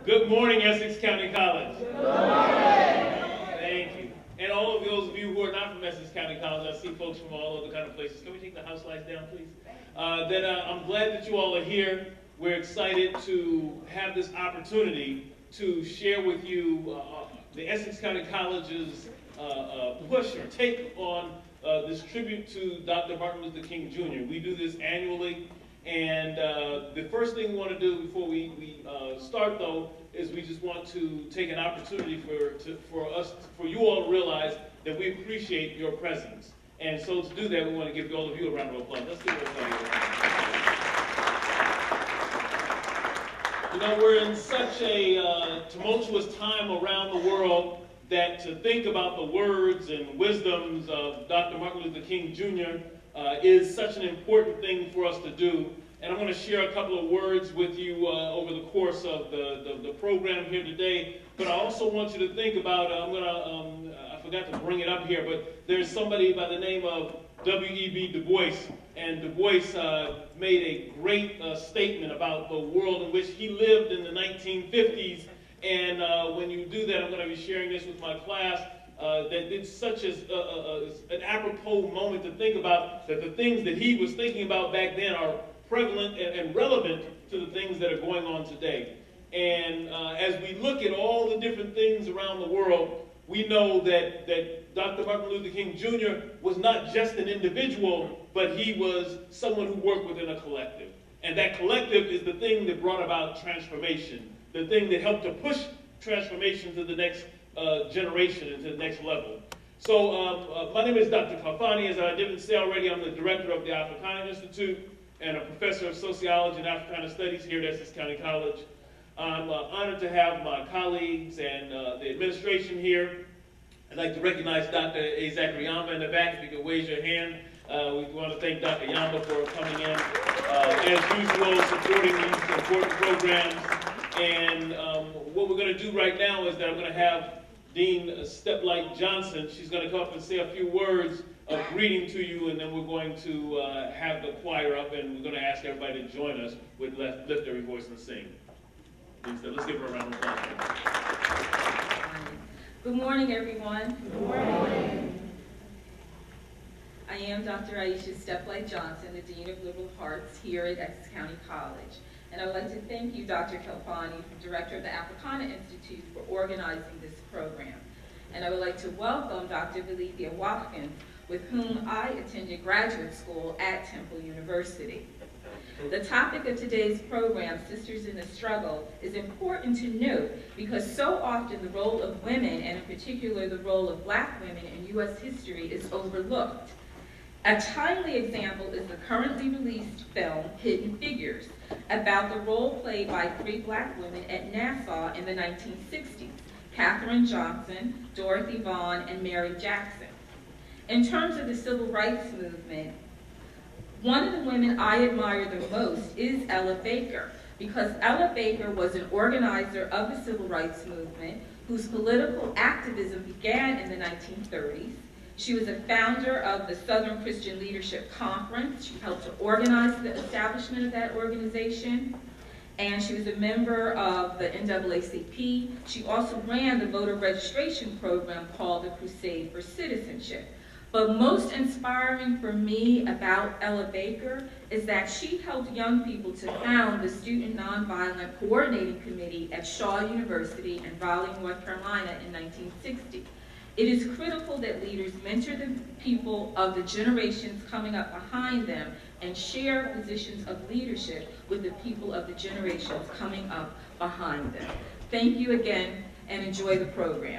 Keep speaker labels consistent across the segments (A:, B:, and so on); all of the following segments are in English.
A: Good morning, Essex County College.
B: Good morning.
A: Thank you. And all of those of you who are not from Essex County College, I see folks from all other kind of places. Can we take the house lights down, please? I'm glad that you all are here. We're excited to have this opportunity to share with you the Essex County College's push or take on this tribute to Dr. Martin Luther King Jr. We do this annually. And the first thing we want to do before we start, though, is we just want to take an opportunity for you all to realize that we appreciate your presence. And so to do that, we want to give all of you a round of applause. Let's give it a round of applause. You know, we're in such a tumultuous time around the world that to think about the words and wisdoms of Dr. Martin Luther King Jr. Is such an important thing for us to do. And I'm going to share a couple of words with you over the course of the program here today. But I also want you to think about, I forgot to bring it up here, but there's somebody by the name of W.E.B. Du Bois. And Du Bois made a great statement about the world in which he lived in the 1950s. And when you do that, I'm going to be sharing this with my class. That it's such an apropos moment to think about that the things that he was thinking about back then are prevalent and relevant to the things that are going on today. And as we look at all the different things around the world, we know that Dr. Martin Luther King Jr. was not just an individual, but he was someone who worked within a collective. And that collective is the thing that brought about transformation, the thing that helped to push transformation to the next generation and to the next level. So my name is Dr. Kafani. As I didn't say already, I'm the director of the Africana Institute and a professor of sociology and Africana studies here at Essex County College. I'm honored to have my colleagues and the administration here. I'd like to recognize Dr. Zachary Yamba in the back. If you could raise your hand. We want to thank Dr. Yamba for coming in, as usual, supporting these important programs. And what we're going to do right now is that I'm going to have Dean Steplight Johnson. She's going to come up and say a few words of greeting to you, and then we're going to have the choir up, and we're going to ask everybody to join us with Lift Every Voice and Sing. Let's give her a round of applause.
B: Good morning, everyone.
C: Good morning.
B: I am Dr. Aisha Steplight Johnson, the Dean of Liberal Arts here at Essex County College. And I would like to thank you, Dr. Kelpani, Director of the Africana Institute, for organizing this program. And I would like to welcome Dr. Valethia Watkins, with whom I attended graduate school at Temple University. The topic of today's program, Sisters in the Struggle, is important to note because so often the role of women, and in particular the role of Black women in U.S. history, is overlooked. A timely example is the currently released film, Hidden Figures, about the role played by 3 Black women at Nassau in the 1960s, Katherine Johnson, Dorothy Vaughan, and Mary Jackson. In terms of the civil rights movement, one of the women I admire the most is Ella Baker, because Ella Baker was an organizer of the civil rights movement whose political activism began in the 1930s. She was a founder of the Southern Christian Leadership Conference. She helped to organize the establishment of that organization. And she was a member of the NAACP. She also ran the voter registration program called the Crusade for Citizenship. But most inspiring for me about Ella Baker is that she helped young people to found the Student Nonviolent Coordinating Committee at Shaw University in Raleigh, North Carolina in 1960. It is critical that leaders mentor the people of the generations coming up behind them and share positions of leadership with the people of the generations coming up behind them. Thank you again, and enjoy the program.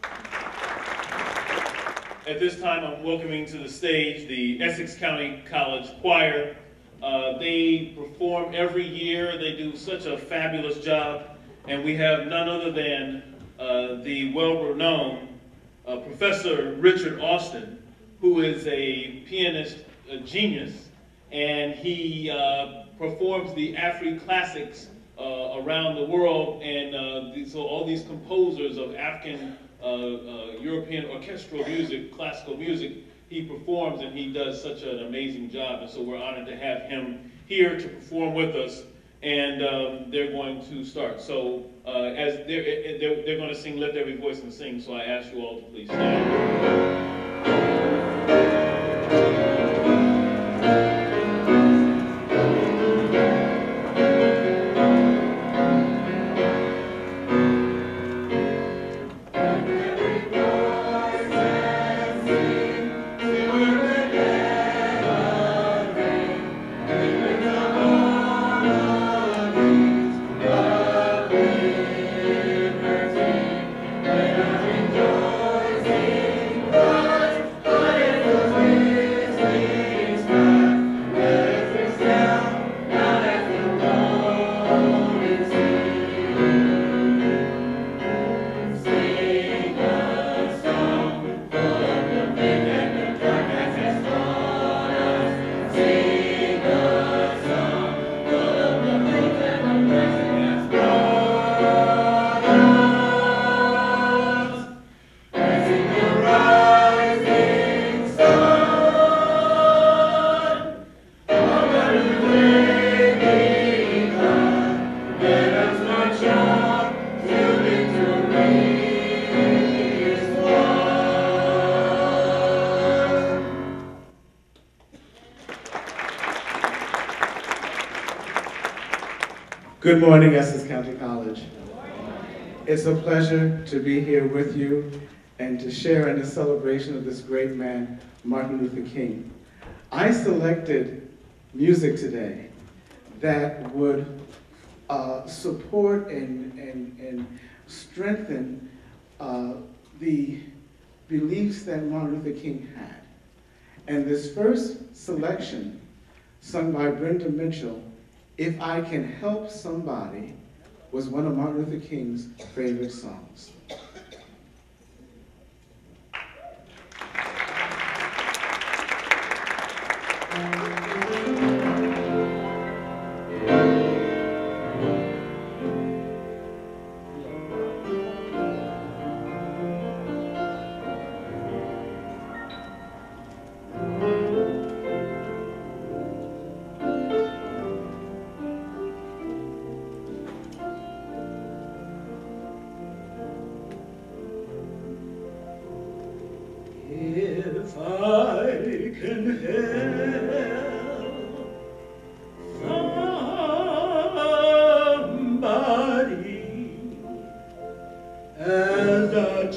A: At this time, I'm welcoming to the stage the Essex County College Choir. They perform every year. They do such a fabulous job. And we have none other than the well-renowned Professor Richard Austin, who is a pianist genius, and he performs the Afri classics around the world, and so all these composers of African European orchestral music, classical music, he performs, and he does such an amazing job, and so we're honored to have him here to perform with us. and they're going to start. So as they're going to sing Lift Every Voice and Sing, so I ask you all to please stand.
C: Good morning, Essex County College. It's a pleasure to be here with you and to share in the celebration of this great man, Martin Luther King. I selected music today that would support and strengthen the beliefs that Martin Luther King had. And this first selection, sung by Brenda Mitchell, "If I Can Help Somebody," was one of Martin Luther King's favorite songs.
D: If I can help somebody as I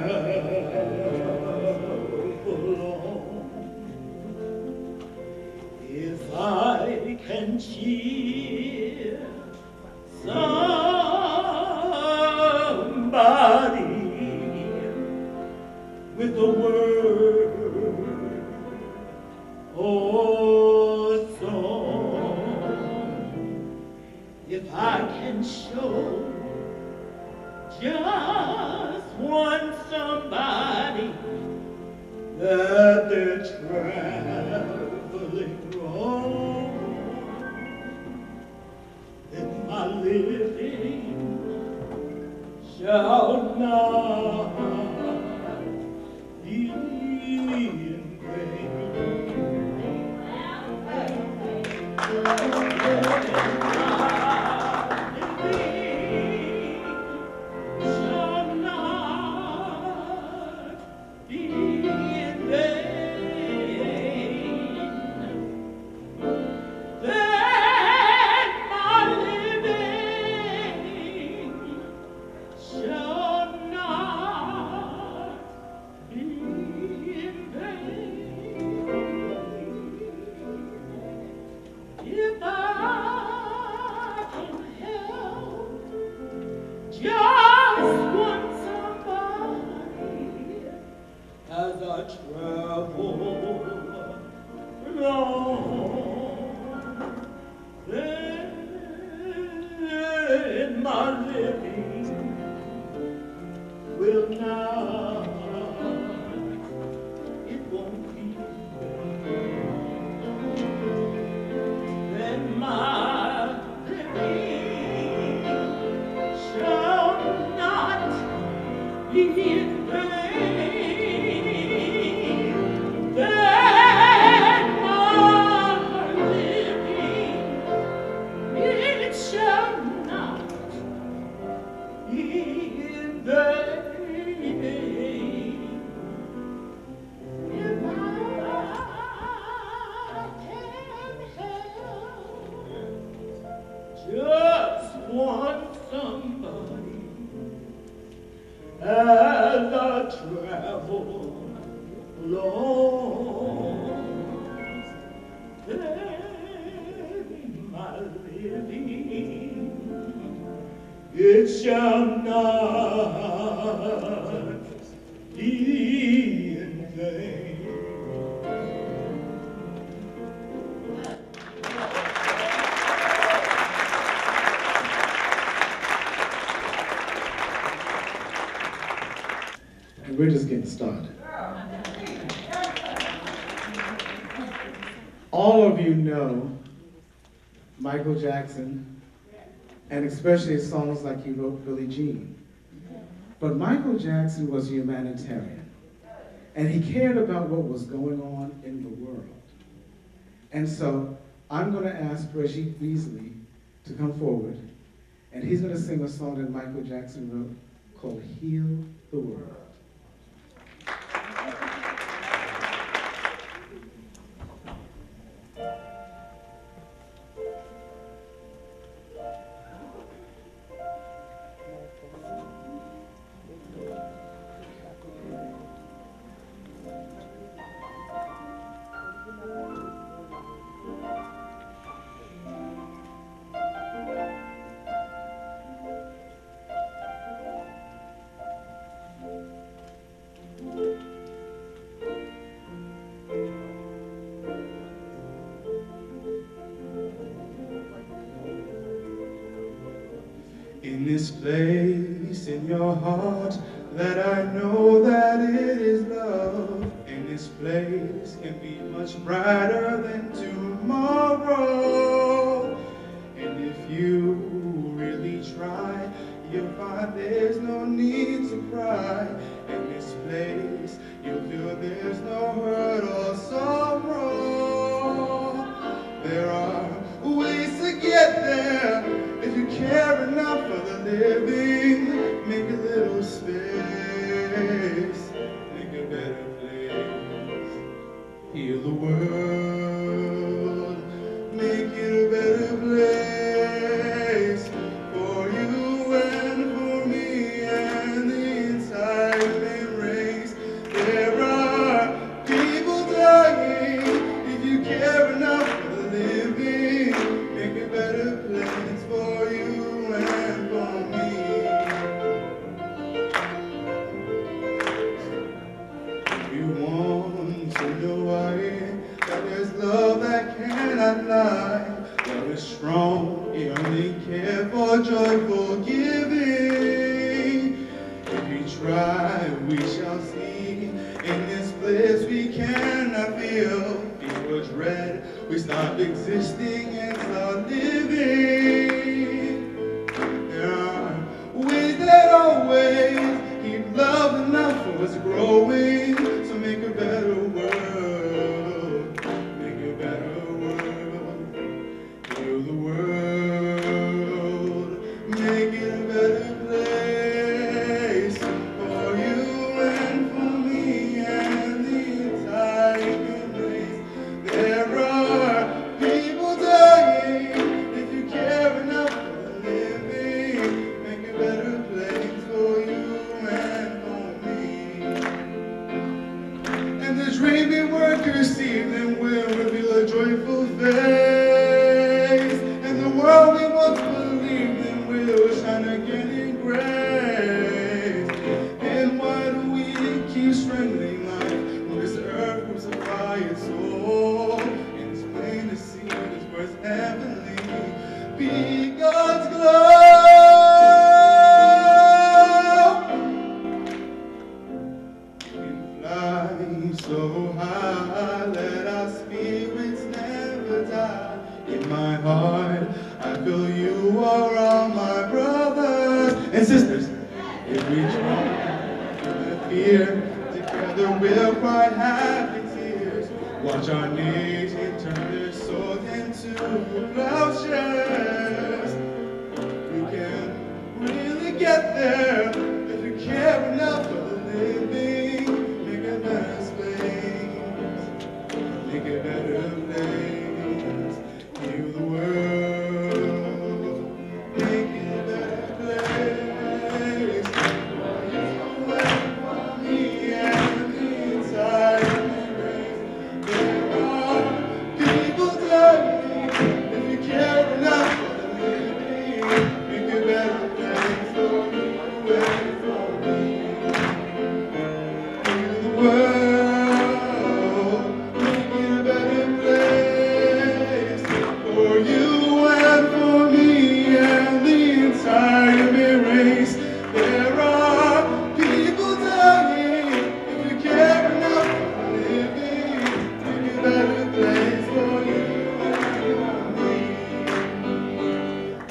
D: travel on, if I can cheer somebody with a word or song, if I can show just one somebody that they're traveling wrong, then my living shall not be in vain. Shall not be in vain. That my living shall not be in vain. If I as I travel along, and my living, it shall not be in vain.
C: And we're just getting started. All of you know Michael Jackson, and especially songs like he wrote Billie Jean. But Michael Jackson was a humanitarian, and he cared about what was going on in the world. And so I'm going to ask Brigitte Beasley to come forward, and he's going to sing a song that Michael Jackson wrote called Heal the World.
E: In this place in your heart that I know that it is love. In this place can be much brighter than tomorrow. And if you really try, you'll find there's no need to cry. In this place you'll feel there's no hurt or sorrow. There are ways to get there. If you care enough for the living, make a little space, make a better place. Heal the world, make it a better place for you and for me and the entire human race. There are people dying. If you care enough for the living, make a better place for you and for me. If you want to know why, that there's love that cannot lie. Love is strong, it only cares for joyful giving. If we try, we shall see. In this place we cannot feel. Fear or dread, we stop existing and start living. There are ways that always keep love enough for us growing. So make a better world, make a better world. Heal the world, make it a better place for you and for me and the entire human race. There are people dying. If you care enough for the living, make a better place for you and for me. And the dreaming workers see them will reveal a joyful face. And the world we once believed in will shine again in grace. And why do we keep strangling life when this earth crucify its soul? And it's plain to see this worth heavenly. Be God's glow. And fly so high, let our spirits never die. In my heart, I feel you are all my brothers and sisters. If we try to fear, together we'll cry happy tears. Watch our nation turn their souls into plowshares. We can really get there if you care enough for the living. Make a better space, make a better place. Heal the world, make it a better place for you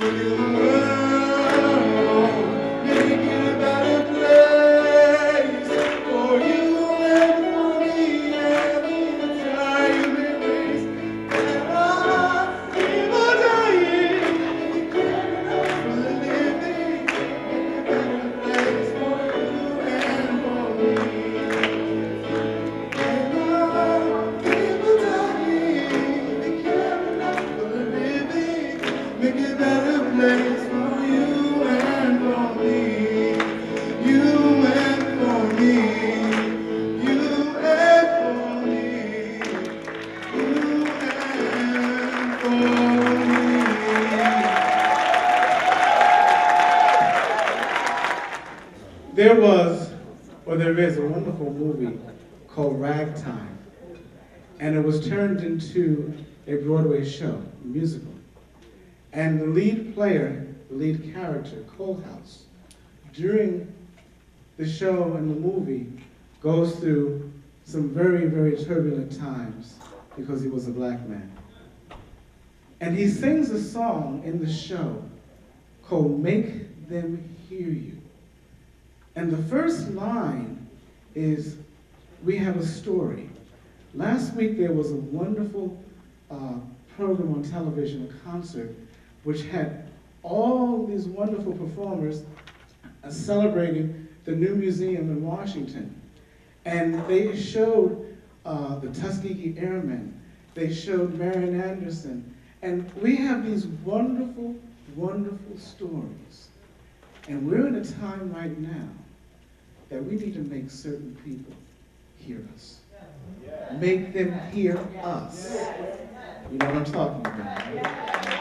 C: There was, or there is, a wonderful movie called Ragtime, and it was turned into a Broadway show, a musical. And the lead player, the lead character, Coalhouse, during the show and the movie, goes through some very, very turbulent times because he was a black man. And he sings a song in the show called Make Them Hear You. And the first line is, we have a story. Last week there was a wonderful program on television, a concert, which had all these wonderful performers celebrating the new museum in Washington. And they showed the Tuskegee Airmen. They showed Marian Anderson. And we have these wonderful, wonderful stories. And we're in a time right now that we need to make certain people hear us. Make them hear us. You know what I'm talking about, right?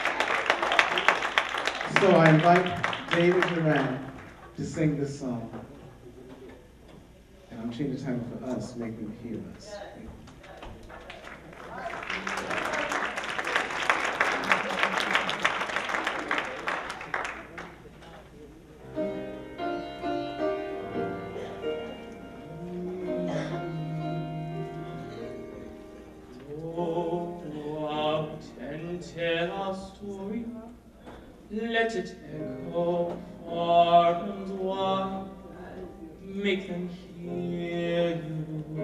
C: So I invite David Duran to sing this song. And I'm changing the title for us, Make Them Hear Us.
F: Let it echo far and wide, make them hear you,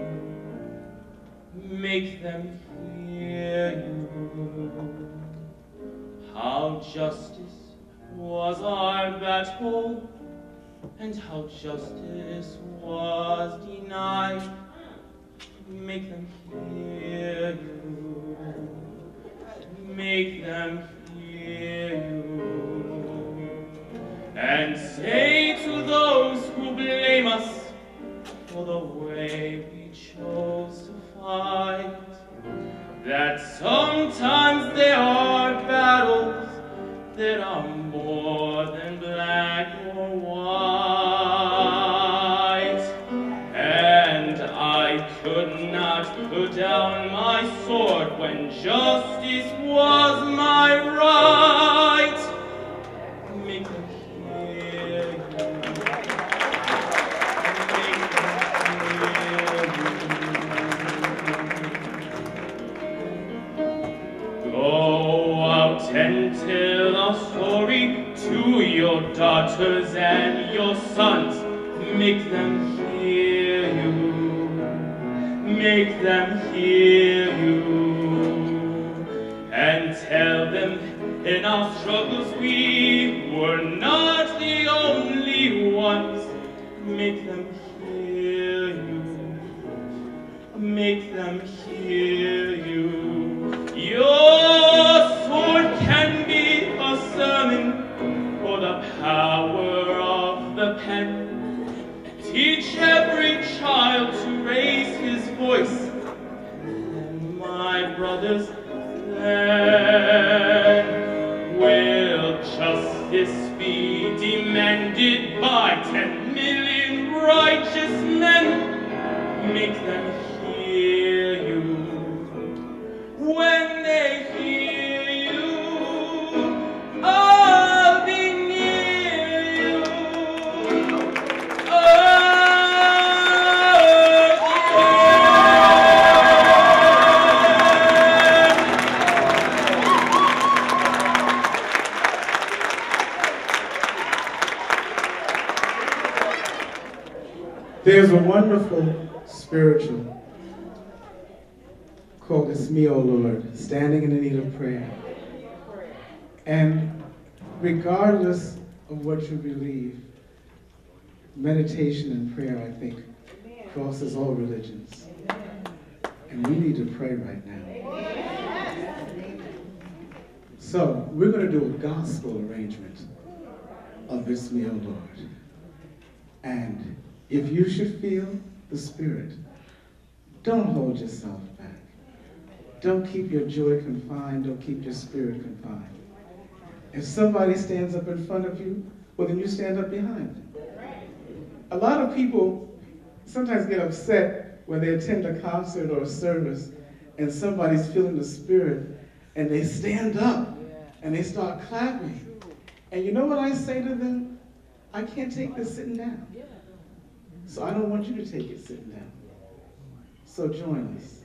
F: make them hear you. How justice was our battle, and how justice was denied, make them hear you, make them hear you. And say to those who blame us for the way we chose to fight, that sometimes there are battles that are more than black or white. And I could not put down my sword when justice was my right. Make them hear you. Make them hear you. Go out and tell our story to your daughters and your sons. Make them hear you. Make them hear you. And tell them in our struggles we were not the only ones. Make them hear you. Make them hear you. Your sword can be a sermon for the power of the pen. Teach every child to raise his voice. And my brothers, then will justice be demanded by 10 million righteous men. Make them hear you. When they hear you, I'll be near you.
C: There's a wonderful spiritual called It's Me, O Lord, Standing in the Need of Prayer. And regardless of what you believe, meditation and prayer, I think, crosses all religions. And we need to pray right now. So we're going to do a gospel arrangement of It's Me, O Lord. And if you should feel the Spirit, don't hold yourself back. Don't keep your joy confined. Don't keep your spirit confined. If somebody stands up in front of you, well, then you stand up behind them. A lot of people sometimes get upset when they attend a concert or a service and somebody's feeling the Spirit and they stand up and they start clapping. And you know what I say to them? I can't take this sitting down. So I don't want you to take it sitting down. So join us.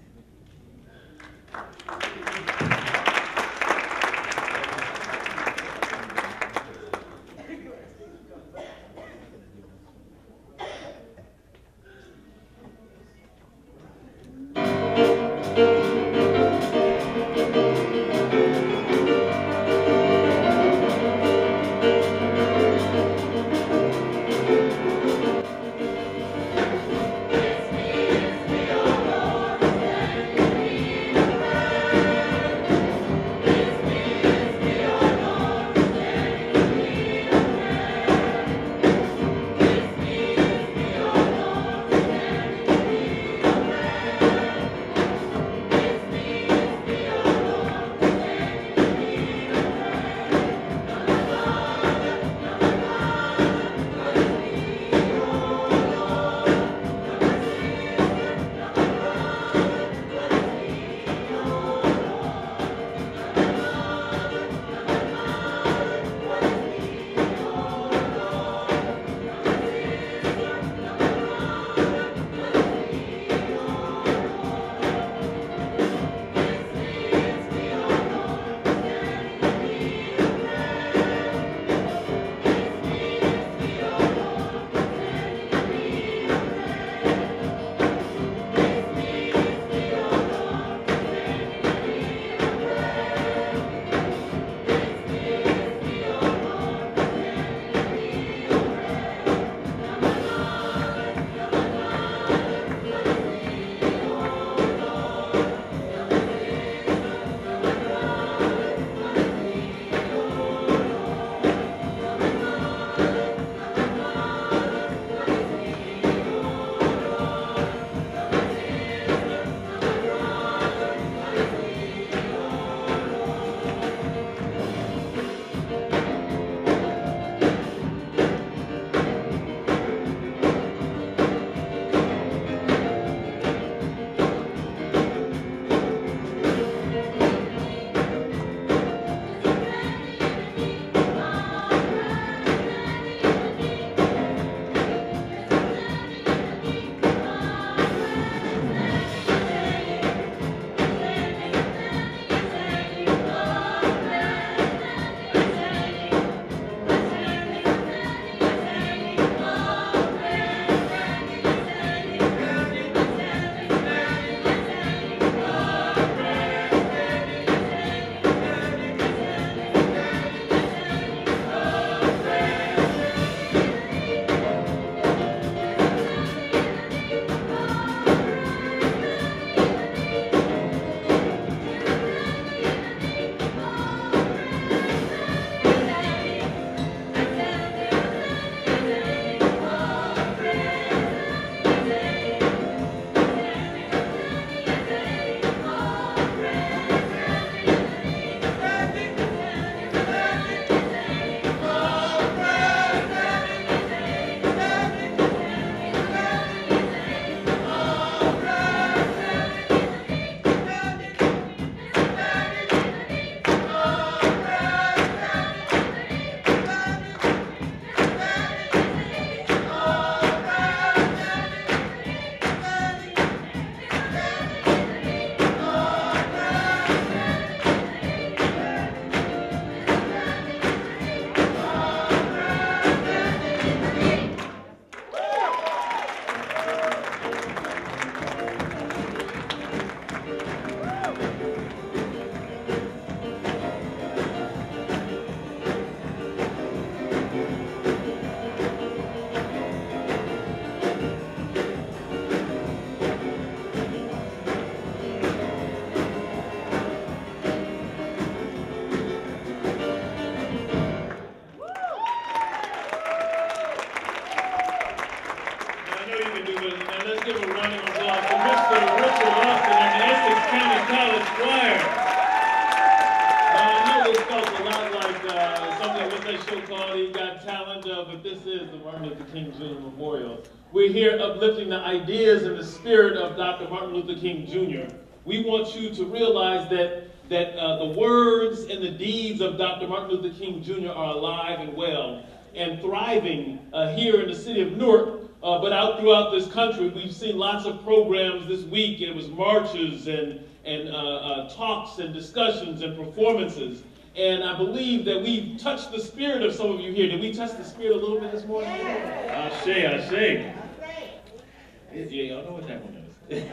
A: a show called He Got Talent, but this is the Martin Luther King Jr. Memorial. We're here uplifting the ideas and the spirit of Dr. Martin Luther King Jr. We want you to realize that the words and the deeds of Dr. Martin Luther King Jr. are alive and well and thriving here in the city of Newark, but out throughout this country. We've seen lots of programs this week. It was marches and talks and discussions and performances. And I believe that we've touched the spirit of some of you here. Did we touch the spirit a little bit this morning? Ashe, ashe. Yeah, y'all know what that one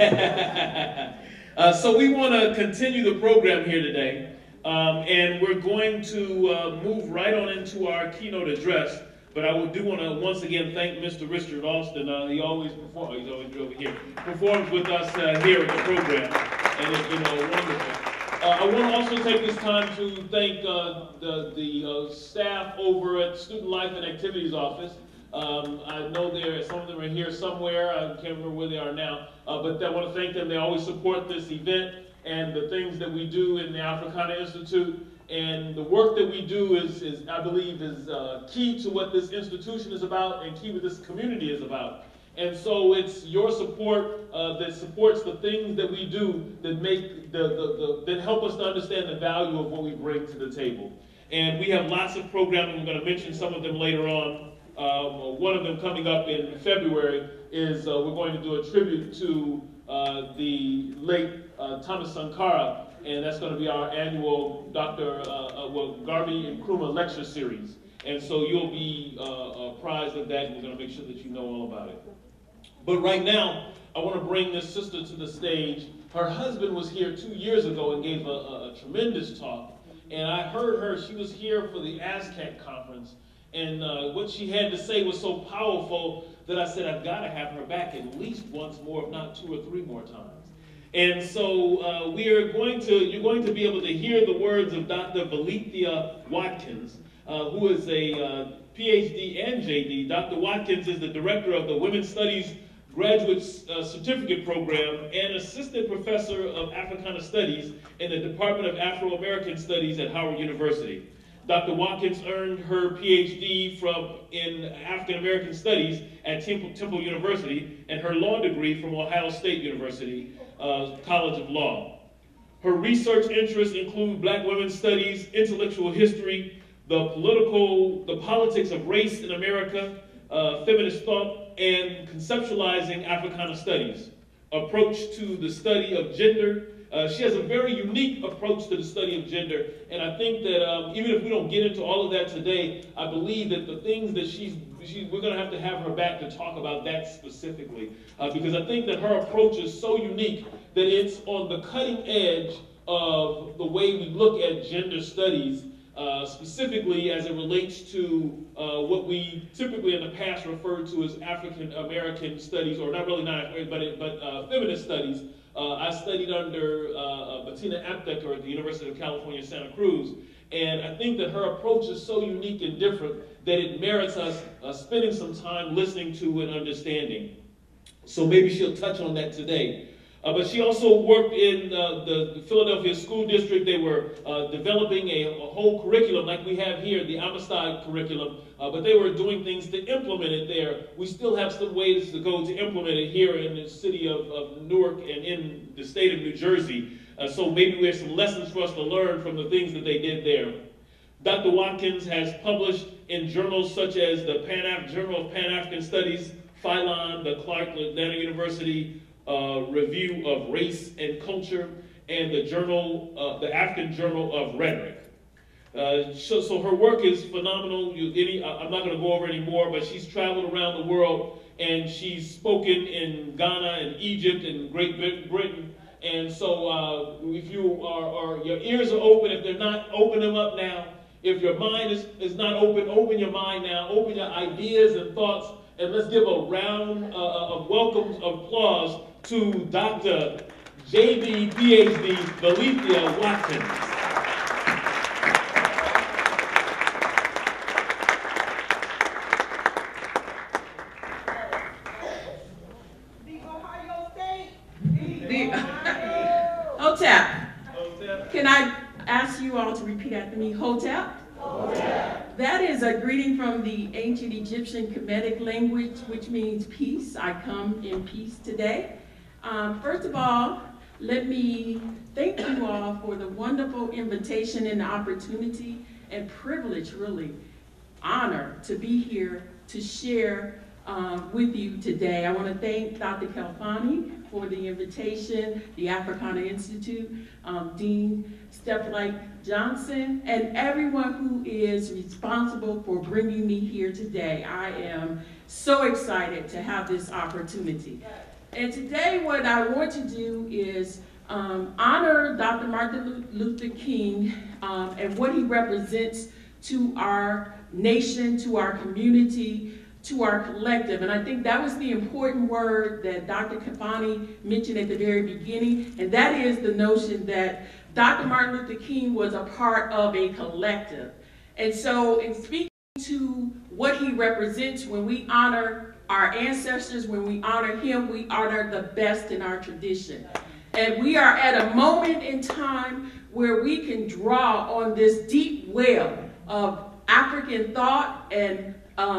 A: is. So we want to continue the program here today. And we're going to move right on into our keynote address. But I do want to once again thank Mr. Richard Alston. He always performs. He's always over here. Performs with us here at the program, and it's been wonderful. I want to also take this time to thank the staff over at Student Life and Activities Office. I know some of them are here somewhere. I can't remember where they are now. But I want to thank them. They always support this event and the things that we do in the Africana Institute. And the work that we do is I believe, is key to what this institution is about and key to what this community is about. And so it's your support that supports the things that we do that make that help us to understand the value of what we bring to the table. And we have lots of programming. I'm going to mention some of them later on. One of them coming up in February is we're going to do a tribute to the late Thomas Sankara. And that's going to be our annual Dr. Garvey Nkrumah lecture series. And so you'll be apprised of that, and we're going to make sure that you know all about it. But right now, I want to bring this sister to the stage. Her husband was here 2 years ago and gave a tremendous talk. And I heard her. She was here for the ASCAC conference. And what she had to say was so powerful that I said, I've got to have her back at least once more, if not 2 or 3 more times. And so you're going to be able to hear the words of Dr. Valethia Watkins, who is a PhD and JD. Dr. Watkins is the director of the Women's Studies Graduate Certificate Program and assistant professor of Africana Studies in the Department of Afro-American Studies at Howard University. Dr. Watkins earned her PhD in African American Studies at Temple University and her law degree from Ohio State University College of Law. Her research interests include Black women's studies, intellectual history, the politics of race in America, feminist thought, and conceptualizing Africana studies, approach to the study of gender. She has a very unique approach to the study of gender, and I think that even if we don't get into all of that today, I believe that the things that we're going to have her back to talk about that specifically, because I think that her approach is so unique that it's on the cutting edge of the way we look at gender studies, specifically as it relates to what we typically in the past referred to as African American studies, or not but feminist studies. I studied under Bettina Aptheker at the University of California, Santa Cruz, and I think that her approach is so unique and different that it merits us spending some time listening to and understanding. So maybe she'll touch on that today. But she also worked in the Philadelphia School District. They were developing a whole curriculum like we have here, the Amistad curriculum, but they were doing things to implement it there. We still have some ways to go to implement it here in the city of Newark and in the state of New Jersey. So maybe we have some lessons for us to learn from the things that they did there. Dr. Watkins has published in journals such as the Journal of Pan-African Studies, Phylon, the Clark Atlanta University Review of Race and Culture, and the African Journal of Rhetoric. So her work is phenomenal. I'm not going to go over any more, but she's traveled around the world, and she's spoken in Ghana and Egypt and Great Britain. And so if your ears are open, if they're not, open them up now. If your mind is not open your mind now. Open your ideas and thoughts, and let's give a round of welcome applause to Dr. JD, PhD, Valethia Watkins.
G: Hotep. Can I ask you all to repeat after me? Hotep. Hotep. That is a greeting from the ancient Egyptian Kemetic language, which means peace. I come in peace today. First of all, let me thank you all for the wonderful invitation and the opportunity and privilege, really, honor to be here to share with you today. I want to thank Dr. Kelfani for the invitation, the Africana Institute, Dean Steplake Johnson, and everyone who is responsible for bringing me here today. I am so excited to have this opportunity. And today what I want to do is honor Dr. Martin Luther King and what he represents to our nation, to our community, to our collective. And I think that was the important word that Dr. Kelfani mentioned at the very beginning, and that is the notion that Dr. Martin Luther King was a part of a collective. And so in speaking to what he represents, when we honor our ancestors, when we honor him, we honor the best in our tradition. And we are at a moment in time where we can draw on this deep well of African thought and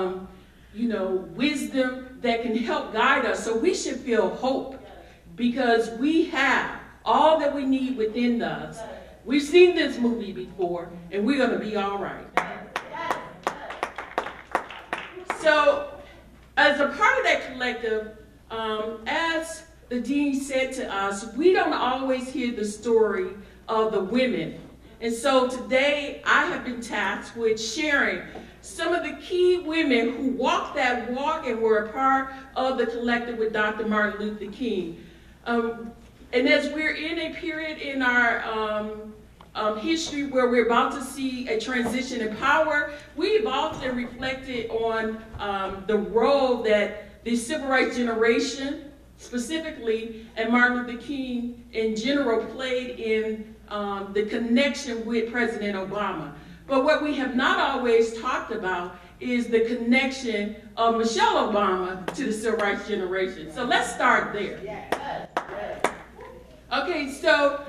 G: wisdom that can help guide us. So we should feel hope because we have all that we need within us. We've seen this movie before, and we're going to be all right. So as a part of that collective, as the dean said to us, we don't always hear the story of the women. And so today I have been tasked with sharing some of the key women who walked that walk and were a part of the collective with Dr. Martin Luther King. And as we're in a period in our history where we're about to see a transition in power, we've often reflected on the role that the civil rights generation, specifically, and Martin Luther King in general played in the connection with President Obama. But what we have not always talked about is the connection of Michelle Obama to the civil rights generation. So let's start there. Okay, so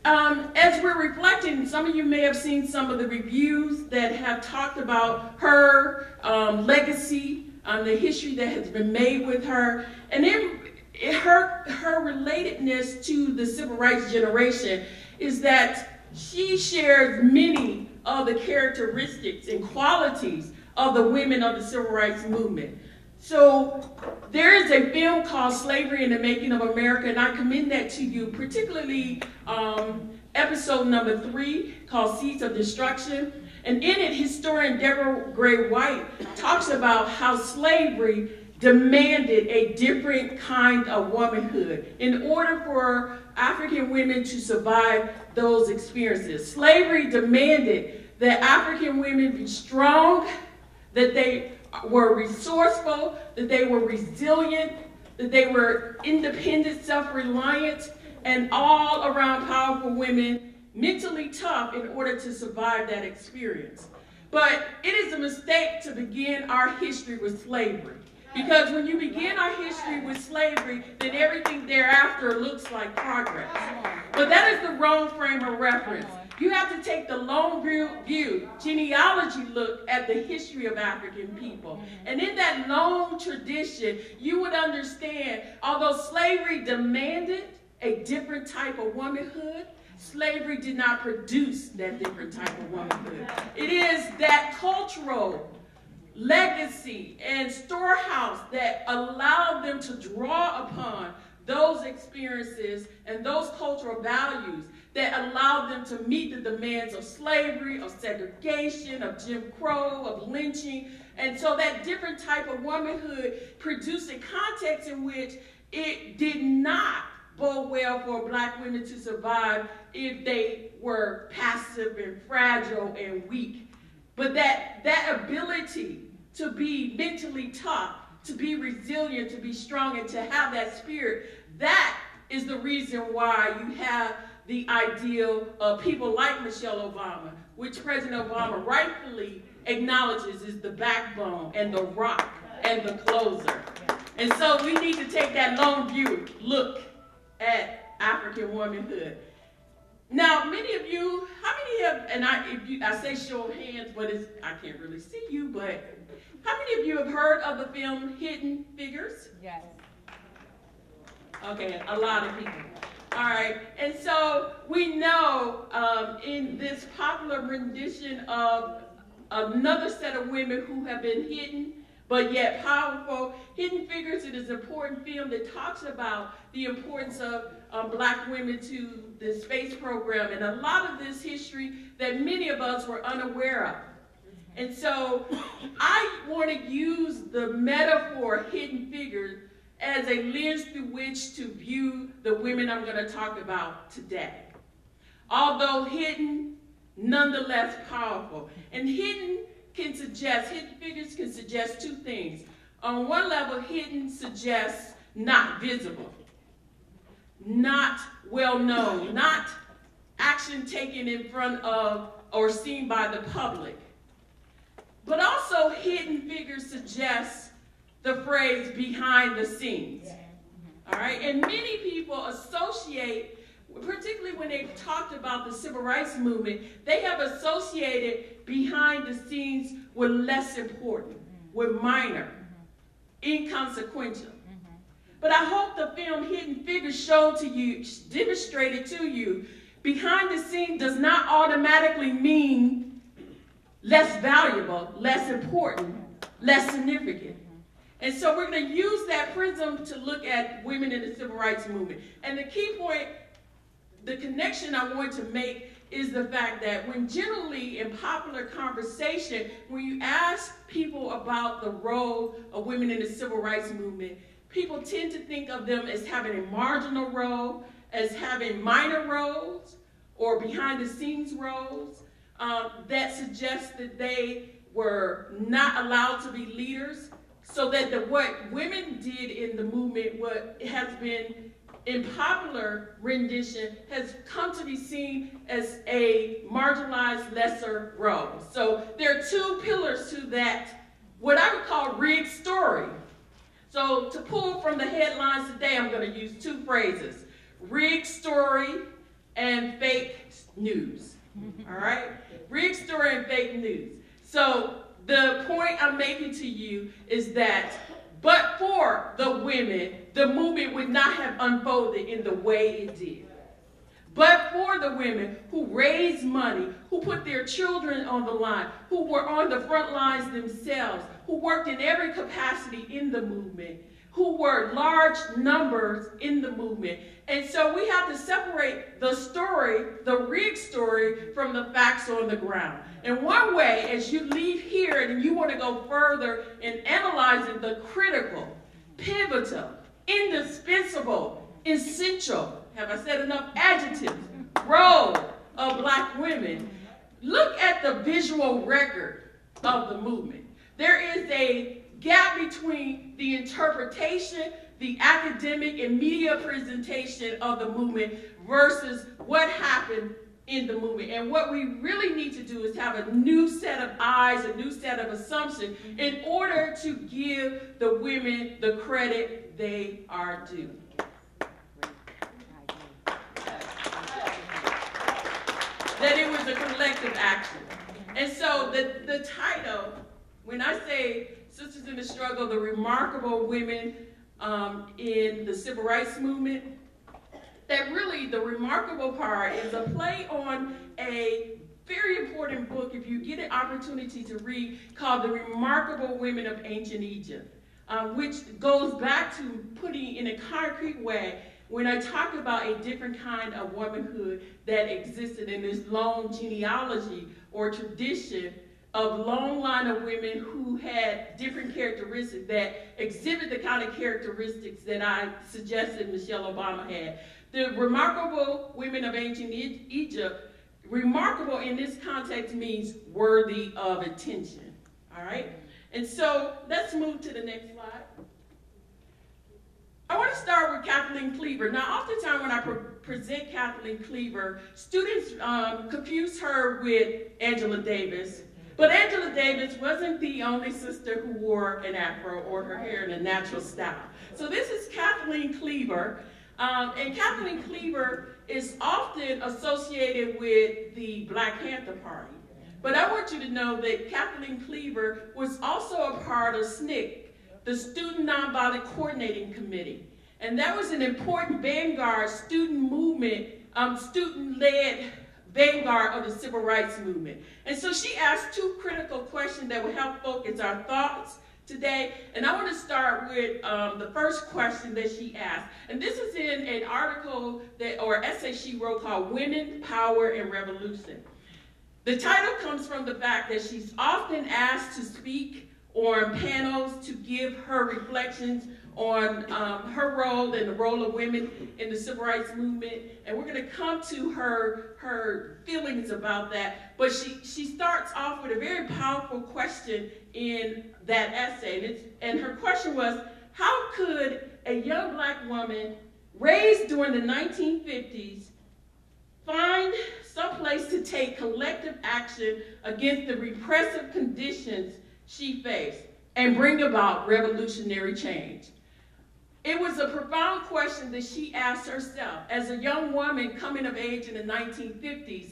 G: as we're reflecting, some of you may have seen some of the reviews that have talked about her legacy, the history that has been made with her, and then her relatedness to the civil rights generation is that she shares many of the characteristics and qualities of the women of the civil rights movement. So there is a film called Slavery in the Making of America, and I commend that to you, particularly episode number 3 called Seeds of Destruction. And in it, historian Deborah Gray White talks about how slavery demanded a different kind of womanhood in order for African women to survive those experiences. Slavery demanded that African women be strong, that they were resourceful, that they were resilient, that they were independent, self-reliant, and all around powerful women, mentally tough in order to survive that experience. But it is a mistake to begin our history with slavery. Because when you begin our history with slavery, then everything thereafter looks like progress. But that is the wrong frame of reference. You have to take the long view, genealogy look at the history of African people. And in that long tradition, you would understand, although slavery demanded a different type of womanhood, slavery did not produce that different type of womanhood. It is that cultural legacy and storehouse that allowed them to draw upon those experiences and those cultural values that allowed them to meet the demands of slavery, of segregation, of Jim Crow, of lynching. And so that different type of womanhood produced a context in which it did not bode well for Black women to survive if they were passive and fragile and weak. But that ability to be mentally tough, to be resilient, to be strong, and to have that spirit, that is the reason why you have the ideal of people like Michelle Obama, which President Obama rightfully acknowledges is the backbone and the rock and the closer. And so we need to take that long view look at African womanhood. Now, many of you, how many have, and I say show of hands, but I can't really see you, but how many of you have heard of the film Hidden Figures?
H: Yes.
G: Okay, a lot of people. All right, and so we know in this popular rendition of another set of women who have been hidden, but yet powerful. Hidden Figures, it is an important film that talks about the importance of Black women to the space program and a lot of this history that many of us were unaware of. And so I want to use the metaphor Hidden Figures as a lens through which to view the women I'm going to talk about today. Although hidden, nonetheless powerful. And hidden figures can suggest two things. On one level, hidden suggests not visible, not well known, not action taken in front of or seen by the public. But also hidden figures suggest the phrase behind the scenes. All right, and many people associate, particularly when they've talked about the civil rights movement, they have associated behind the scenes with less important, with minor, inconsequential. But I hope the film Hidden Figures showed to you, demonstrated to you, behind the scenes does not automatically mean less valuable, less important, less significant. And so we're going to use that prism to look at women in the civil rights movement. And the key point, the connection I want to make is the fact that when generally in popular conversation, when you ask people about the role of women in the civil rights movement, people tend to think of them as having a marginal role, as having minor roles, or behind the scenes roles that suggest that they were not allowed to be leaders. So that what women did in the movement, what has been in popular rendition, has come to be seen as a marginalized lesser role. So there are two pillars to that, what I would call rigged story. So to pull from the headlines today, I'm going to use two phrases: rigged story and fake news. All right? Rigged story and fake news. So the point I'm making to you is that, but for the women, the movement would not have unfolded in the way it did. But for the women who raised money, who put their children on the line, who were on the front lines themselves, who worked in every capacity in the movement, who were large numbers in the movement. And so we have to separate the story, the rigged story, from the facts on the ground. And one way, as you leave here and you want to go further in analyzing the critical, pivotal, indispensable, essential, have I said enough adjectives, role of Black women, look at the visual record of the movement. There is a gap between the interpretation, the academic and media presentation of the movement versus what happened in the movement. And what we really need to do is have a new set of eyes, a new set of assumptions in order to give the women the credit they are due. That it was a collective action. And so the title, when I say Sisters in the Struggle, the remarkable women in the civil rights movement, that really the remarkable part is a play on a very important book, if you get an opportunity to read, called The Remarkable Women of Ancient Egypt, which goes back to putting in a concrete way when I talk about a different kind of womanhood that existed in this long genealogy or tradition of long line of women who had different characteristics that exhibit the kind of characteristics that I suggested Michelle Obama had. The remarkable women of ancient Egypt, remarkable in this context means worthy of attention, all right? And so let's move to the next slide. I want to start with Kathleen Cleaver. Now, oftentimes when I present Kathleen Cleaver, students confuse her with Angela Davis. But Angela Davis wasn't the only sister who wore an afro or her hair in a natural style. So this is Kathleen Cleaver. And Kathleen Cleaver is often associated with the Black Panther Party. But I want you to know that Kathleen Cleaver was also a part of SNCC, the Student Nonviolent Coordinating Committee. And that was an important vanguard student movement, student-led vanguard of the civil rights movement. And so she asked two critical questions that will help focus our thoughts today. And I want to start with the first question that she asked. And this is in an article or essay she wrote called Women, Power, and Revolution. The title comes from the fact that she's often asked to speak on panels to give her reflections on her role and the role of women in the civil rights movement. And we're going to come to her feelings about that. But she starts off with a very powerful question in that essay. And her question was, how could a young Black woman raised during the 1950s find some place to take collective action against the repressive conditions she faced and bring about revolutionary change? It was a profound question that she asked herself as a young woman coming of age in the 1950s,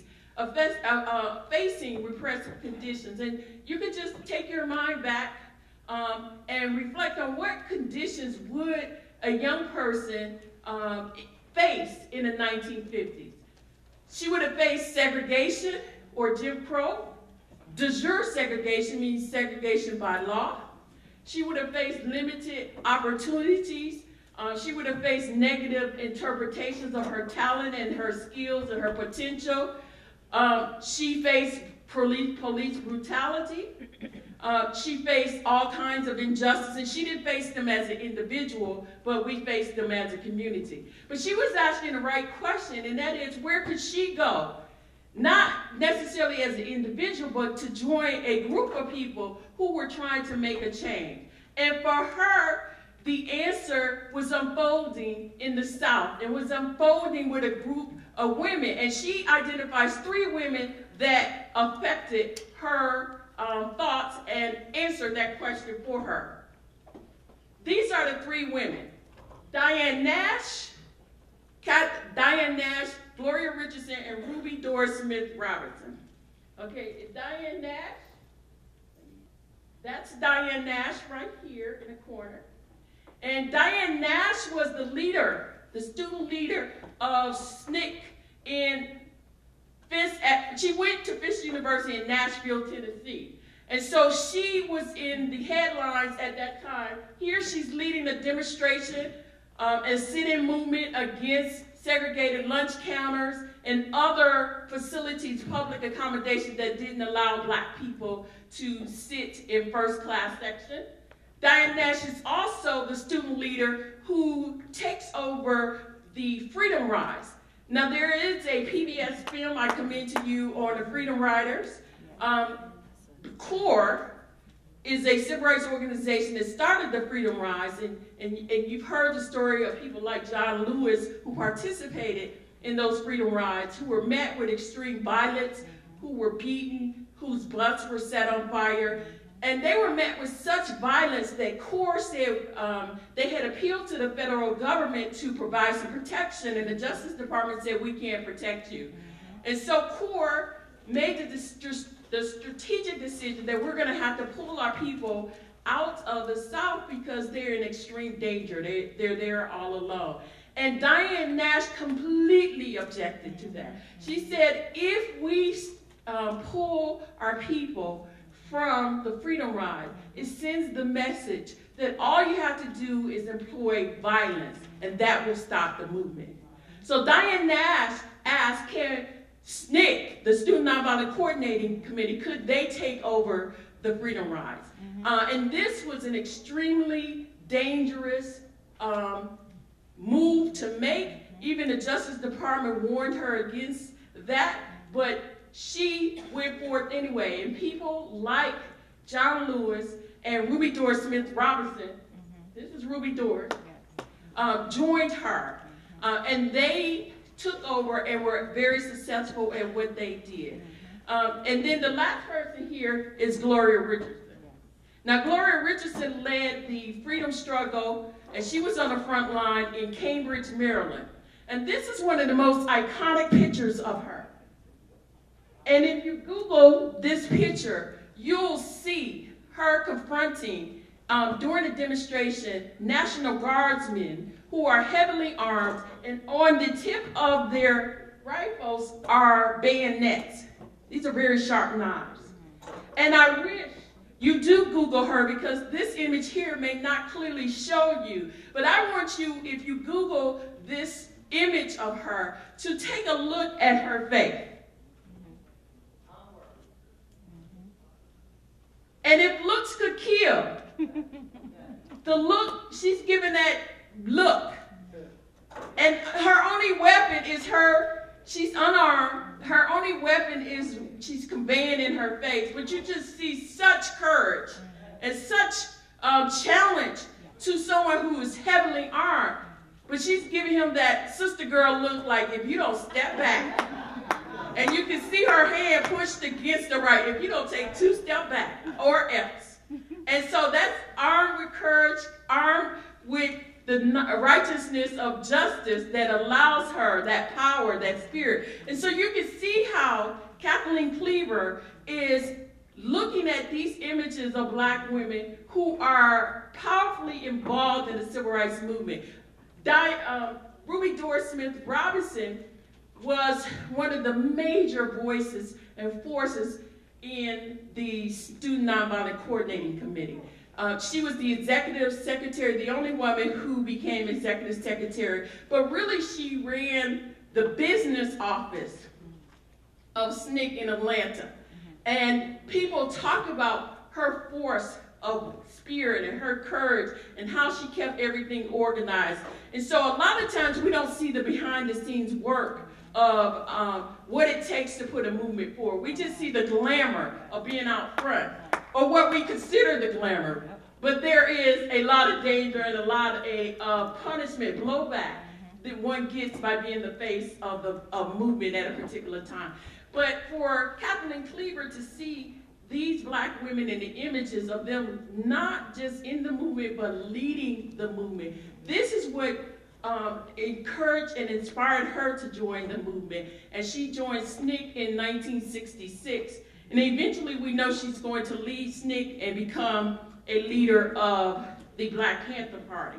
G: facing repressive conditions. And you could just take your mind back and reflect on what conditions would a young person face in the 1950s. She would have faced segregation or Jim Crow. De jure segregation means segregation by law. She would have faced limited opportunities. She would have faced negative interpretations of her talent and her skills and her potential. She faced police brutality. She faced all kinds of injustices. She didn't face them as an individual, but we faced them as a community. But she was asking the right question, and that is, where could she go? Not necessarily as an individual, but to join a group of people who were trying to make a change. And for her, the answer was unfolding in the South. It was unfolding with a group of women. And she identifies 3 women that affected her thoughts and answered that question for her. These are the 3 women: Diane Nash, Gloria Richardson, and Ruby Doris Smith Robertson. Okay, Diane Nash, that's Diane Nash right here in the corner. And Diane Nash was the leader, the student leader of SNCC in Fisk. She went to Fisk University in Nashville, Tennessee. And so she was in the headlines at that time. Here she's leading a demonstration and sit-in movement against segregated lunch counters and other facilities, public accommodations that didn't allow Black people to sit in first-class section. Diane Nash is also the student leader who takes over the Freedom Rise. Now, there is a PBS film I commend to you on the Freedom Riders. CORE is a civil rights organization that started the Freedom Rise, and you've heard the story of people like John Lewis who participated in those Freedom Rides, who were met with extreme violence, who were beaten, whose butts were set on fire. And they were met with such violence that CORE said they had appealed to the federal government to provide some protection, and the Justice Department said, we can't protect you. And so CORE made the strategic decision that we're going to have to pull our people out of the South because they're in extreme danger. They're there all alone. And Diane Nash completely objected to that. She said, if we pull our people from the Freedom Ride, it sends the message that all you have to do is employ violence, and that will stop the movement. So Diane Nash asked, can SNCC, the Student Nonviolent Coordinating Committee, could they take over the Freedom Rides? And this was an extremely dangerous move to make. Even the Justice Department warned her against that, but she went forth anyway. And people like John Lewis and Ruby Doris Smith Robertson, this is Ruby Doris, joined her. And they took over and were very successful at what they did. And then the last person here is Gloria Richardson. Now, Gloria Richardson led the freedom struggle, and she was on the front line in Cambridge, Maryland. And this is one of the most iconic pictures of her. And if you Google this picture, you'll see her confronting, during the demonstration, National Guardsmen who are heavily armed, and on the tip of their rifles are bayonets. These are very sharp knives. And I wish you do Google her, because this image here may not clearly show you, but I want you, if you Google this image of her, to take a look at her face. And if looks could kill, the look, she's giving that look. And her only weapon is she's unarmed. Her only weapon is she's conveying in her face. But you just see such courage and such challenge to someone who is heavily armed. But she's giving him that sister girl look, like, if you don't step back. And you can see her hand pushed against the right. If you don't take 2 steps back, or else. And so that's armed with courage, armed with the righteousness of justice that allows her that power, that spirit. And so you can see how Kathleen Cleaver is looking at these images of black women who are powerfully involved in the civil rights movement. Ruby Doris Smith Robinson was one of the major voices and forces in the Student Nonviolent Coordinating Committee. She was the executive secretary, the only woman who became executive secretary, but really she ran the business office of SNCC in Atlanta. And people talk about her force of spirit and her courage and how she kept everything organized. And so a lot of times we don't see the behind the scenes work of what it takes to put a movement forward. We just see the glamour of being out front, or what we consider the glamour. But there is a lot of danger and a lot of punishment, blowback that one gets by being the face of the movement at a particular time. But for Kathleen Cleaver to see these black women and the images of them not just in the movement but leading the movement, this is what encouraged and inspired her to join the movement. And she joined SNCC in 1966. And eventually we know she's going to lead SNCC and become a leader of the Black Panther Party.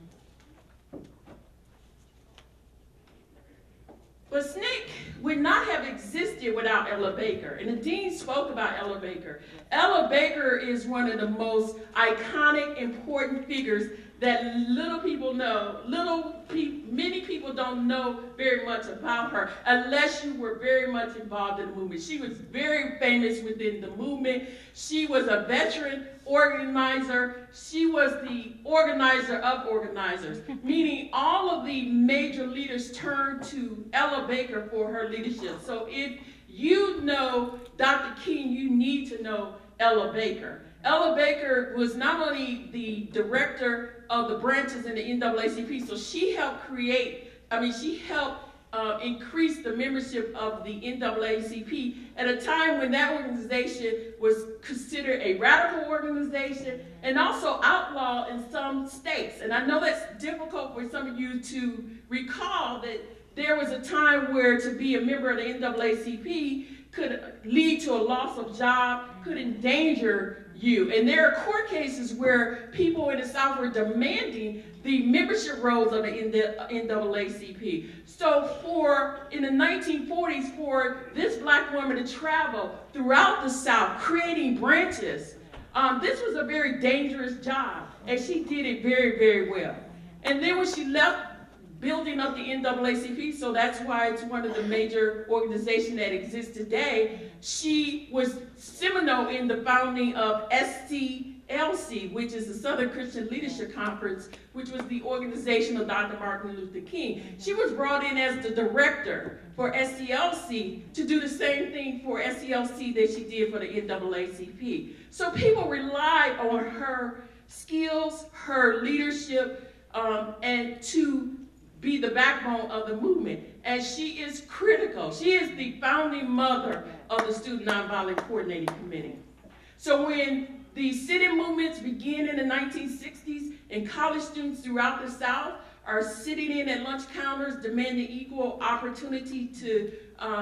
G: But SNCC would not have existed without Ella Baker. And the dean spoke about Ella Baker. Ella Baker is one of the most iconic, important figures that little people know. Many people don't know very much about her unless you were very much involved in the movement. She was very famous within the movement. She was a veteran organizer. She was the organizer of organizers, meaning all of the major leaders turned to Ella Baker for her leadership. So if you know Dr. King, you need to know Ella Baker. Ella Baker was not only the director of the branches in the NAACP, so she helped increase the membership of the NAACP at a time when that organization was considered a radical organization and also outlawed in some states. And I know that's difficult for some of you to recall that there was a time where to be a member of the NAACP could lead to a loss of job, could endanger you. And there are court cases where people in the South were demanding the membership rolls of the NAACP. So in the 1940s, for this black woman to travel throughout the South, creating branches, this was a very dangerous job, and she did it very, very well. And then when she left building up the NAACP, so that's why it's one of the major organizations that exists today, she was seminal in the founding of SCLC, which is the Southern Christian Leadership Conference, which was the organization of Dr. Martin Luther King. She was brought in as the director for SCLC to do the same thing for SCLC that she did for the NAACP. So people relied on her skills, her leadership, and to be the backbone of the movement. And she is critical. She is the founding mother of the Student Nonviolent Coordinating Committee. So when the sit-in movements began in the 1960s and college students throughout the South are sitting in at lunch counters demanding equal opportunity to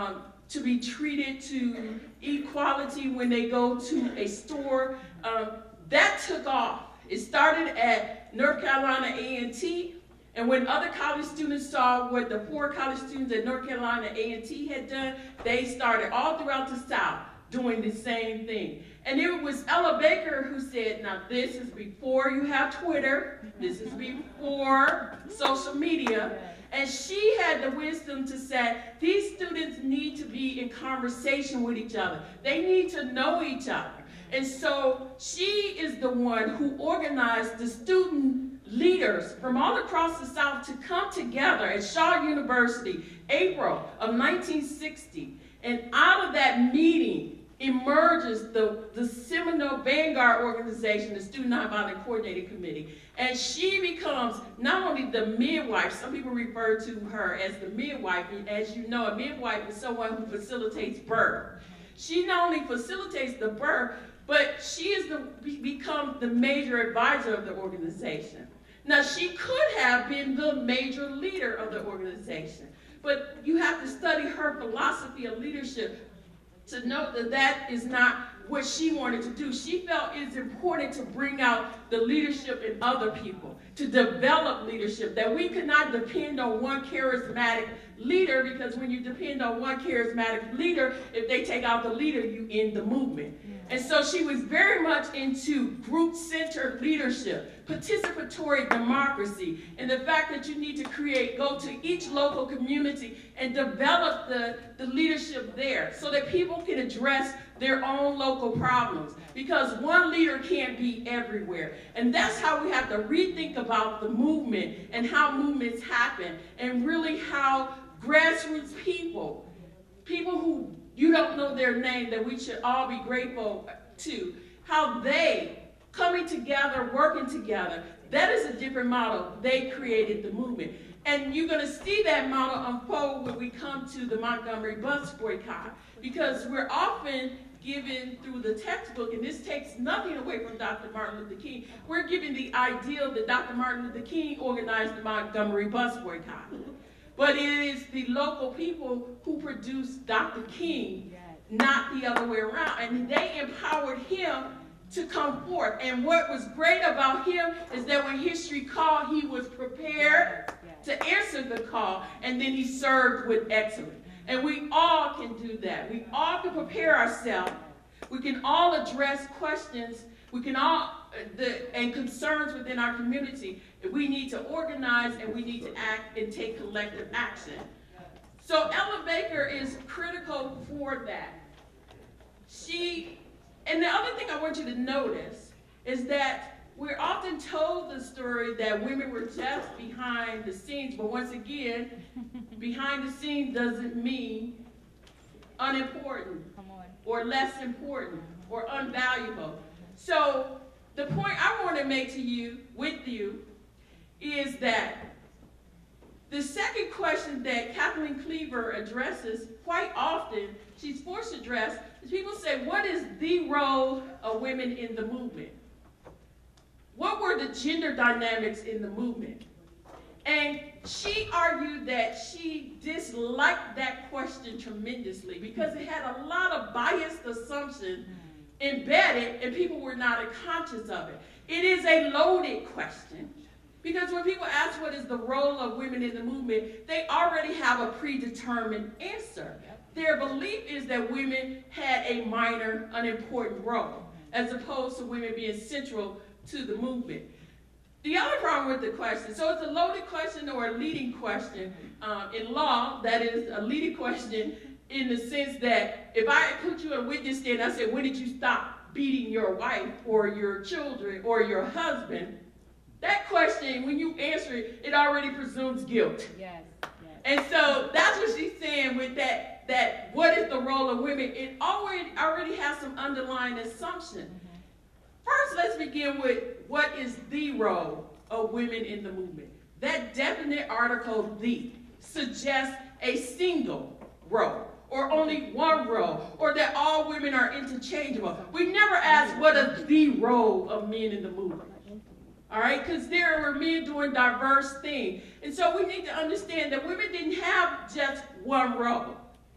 G: be treated to equality when they go to a store. That took off. It started at North Carolina A&T, and when other college students saw what the poor college students at North Carolina A&T had done, they started all throughout the South doing the same thing. And it was Ella Baker who said, now this is before you have Twitter, this is before social media, and she had the wisdom to say, these students need to be in conversation with each other. They need to know each other. And so she is the one who organized the student leaders from all across the South to come together at Shaw University, April of 1960. And out of that meeting emerges the seminal vanguard organization, the Student Nonviolent Coordinating Committee. And she becomes not only the midwife, some people refer to her as the midwife. And as you know, a midwife is someone who facilitates birth. She not only facilitates the birth, but she is become the major advisor of the organization. Now, she could have been the major leader of the organization, but you have to study her philosophy of leadership to know that that is not what she wanted to do. She felt it's important to bring out the leadership in other people, to develop leadership, that we could not depend on one charismatic leader, because when you depend on one charismatic leader, if they take out the leader, you end the movement. And so she was very much into group-centered leadership, participatory democracy, and the fact that you need to go to each local community and develop the leadership there so that people can address their own local problems, because one leader can't be everywhere. And that's how we have to rethink about the movement and how movements happen, and really how grassroots people who you don't know their name, that we should all be grateful to, how they coming together, working together, that is a different model. They created the movement. And you're going to see that model unfold when we come to the Montgomery bus boycott, because we're often given through the textbook, and this takes nothing away from Dr. Martin Luther King, we're given the ideal that Dr. Martin Luther King organized the Montgomery bus boycott. But it is the local people who produced Dr. King, not the other way around. And they empowered him to come forth. And what was great about him is that when history called, he was prepared to answer the call, and then he served with excellence. And we all can do that. We all can prepare ourselves. We can all address questions. We can all, and concerns within our community. We need to organize, and we need to act and take collective action. So Ella Baker is critical for that. And the other thing I want you to notice is that we're often told the story that women were just behind the scenes, but once again, behind the scenes doesn't mean unimportant or less important or unvaluable. So the point I want to make with you is that the second question that Kathleen Cleaver addresses quite often, she's forced to address, is people say, what is the role of women in the movement? What were the gender dynamics in the movement? And she argued that she disliked that question tremendously because it had a lot of biased assumptions embedded, and people were not conscious of it. It is a loaded question, because when people ask what is the role of women in the movement, they already have a predetermined answer. Their belief is that women had a minor, unimportant role, as opposed to women being central to the movement. The other problem with the question, so it's a loaded question or a leading question. In law, that is a leading question in the sense that if I put you in a witness stand, I said, when did you stop beating your wife or your children or your husband? That question, when you answer it, it already presumes guilt. Yes. And so that's what she's saying with that what is the role of women? It already has some underlying assumption. First, let's begin with what is the role of women in the movement. That definite article, the, suggests a single role, or only one role, or that all women are interchangeable. We never ask what is the role of men in the movement. all right? Because there were men doing diverse things. And so we need to understand that women didn't have just one role.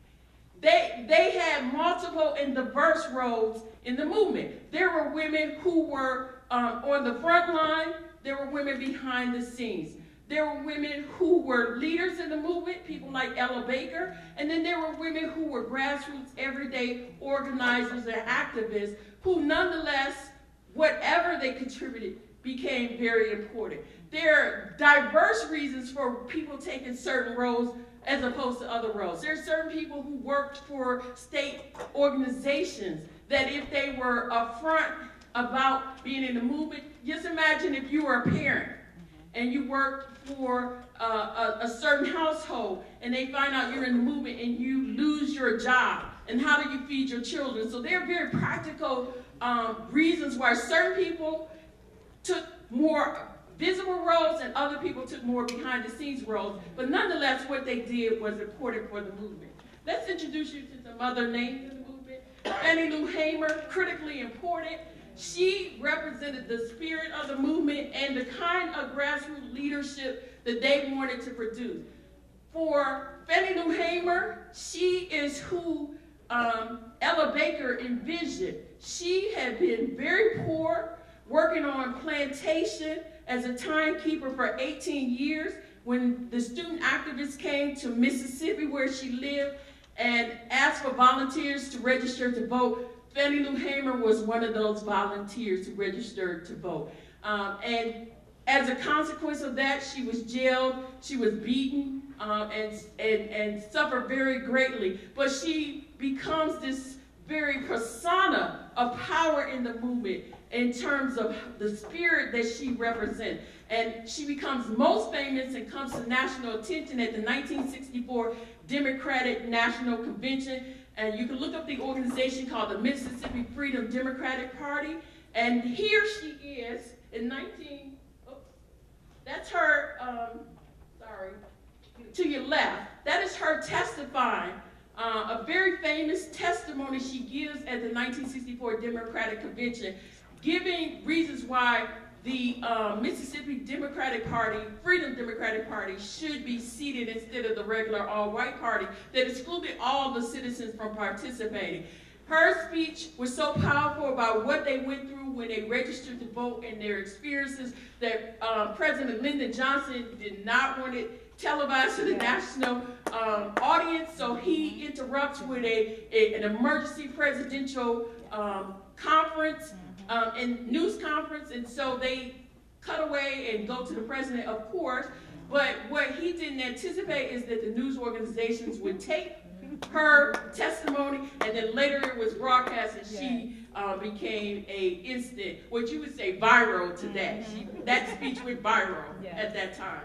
G: They had multiple and diverse roles in the movement. There were women who were on the front line. There were women behind the scenes. There were women who were leaders in the movement, people like Ella Baker. And then there were women who were grassroots, everyday organizers and activists who nonetheless, whatever they contributed, became very important. There are diverse reasons for people taking certain roles as opposed to other roles. There are certain people who worked for state organizations that if they were upfront about being in the movement, just imagine if you were a parent and you worked for a certain household and they find out you're in the movement and you lose your job, and how do you feed your children? So there are very practical reasons why certain people took more visible roles and other people took more behind the scenes roles, but nonetheless what they did was important for the movement. Let's introduce you to some other names in the movement. Fannie Lou Hamer, critically important. She represented the spirit of the movement and the kind of grassroots leadership that they wanted to produce. For Fannie Lou Hamer, she is who Ella Baker envisioned. She had been very poor, working on plantation as a timekeeper for 18 years when the student activists came to Mississippi where she lived and asked for volunteers to register to vote. Fannie Lou Hamer was one of those volunteers who registered to vote. And as a consequence of that, she was jailed, she was beaten, and suffered very greatly. But she becomes this very persona of power in the movement in terms of the spirit that she represents. And she becomes most famous and comes to national attention at the 1964 Democratic National Convention. And you can look up the organization called the Mississippi Freedom Democratic Party. And here she is in that's her, sorry, to your left. That is her testifying. A very famous testimony she gives at the 1964 Democratic Convention, giving reasons why the Mississippi Democratic Party, Freedom Democratic Party, should be seated instead of the regular all-white party that excluded all the citizens from participating. Her speech was so powerful about what they went through when they registered to vote and their experiences that President Lyndon Johnson did not want it televised to the national audience, so he interrupts with an emergency presidential conference and news conference, and so they cut away and go to the president, of course, but what he didn't anticipate is that the news organizations would tape her testimony, and then later it was broadcast, and she became a instant, what you would say viral today. That speech went viral at that time.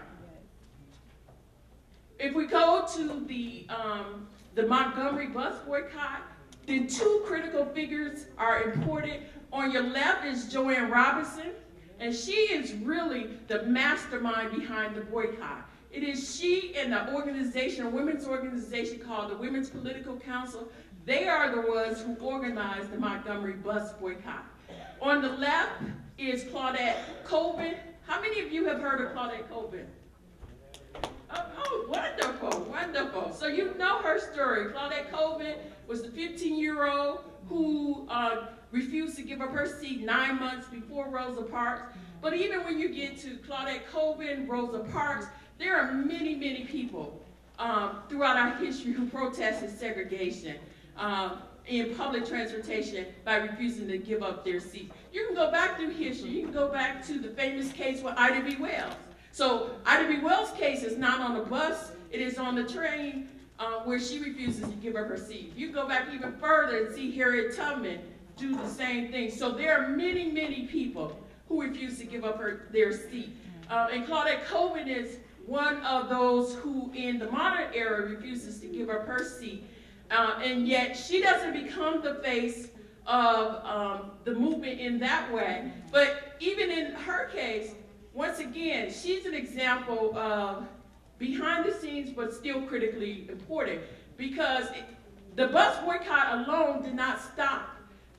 G: If we go to the Montgomery bus boycott, then two critical figures are important. On your left is Joanne Robinson, and she is really the mastermind behind the boycott. It is she and the organization, a women's organization called the Women's Political Council. They are the ones who organized the Montgomery bus boycott. On the left is Claudette Colvin. How many of you have heard of Claudette Colvin? Oh, wonderful, wonderful. So you know her story. Claudette Colvin was the 15-year-old who refused to give up her seat 9 months before Rosa Parks. But even when you get to Claudette Colvin, Rosa Parks, there are many, many people throughout our history who protested segregation in public transportation by refusing to give up their seats. You can go back through history. You can go back to the famous case with Ida B. Wells. So Ida B. Wells' case is not on the bus, it is on the train where she refuses to give up her seat. You go back even further and see Harriet Tubman do the same thing. So there are many, many people who refuse to give up their seat. And Claudette Colvin is one of those who in the modern era refuses to give up her seat. And yet she doesn't become the face of the movement in that way. But even in her case, once again, she's an example of behind the scenes but still critically important, because the bus boycott alone did not stop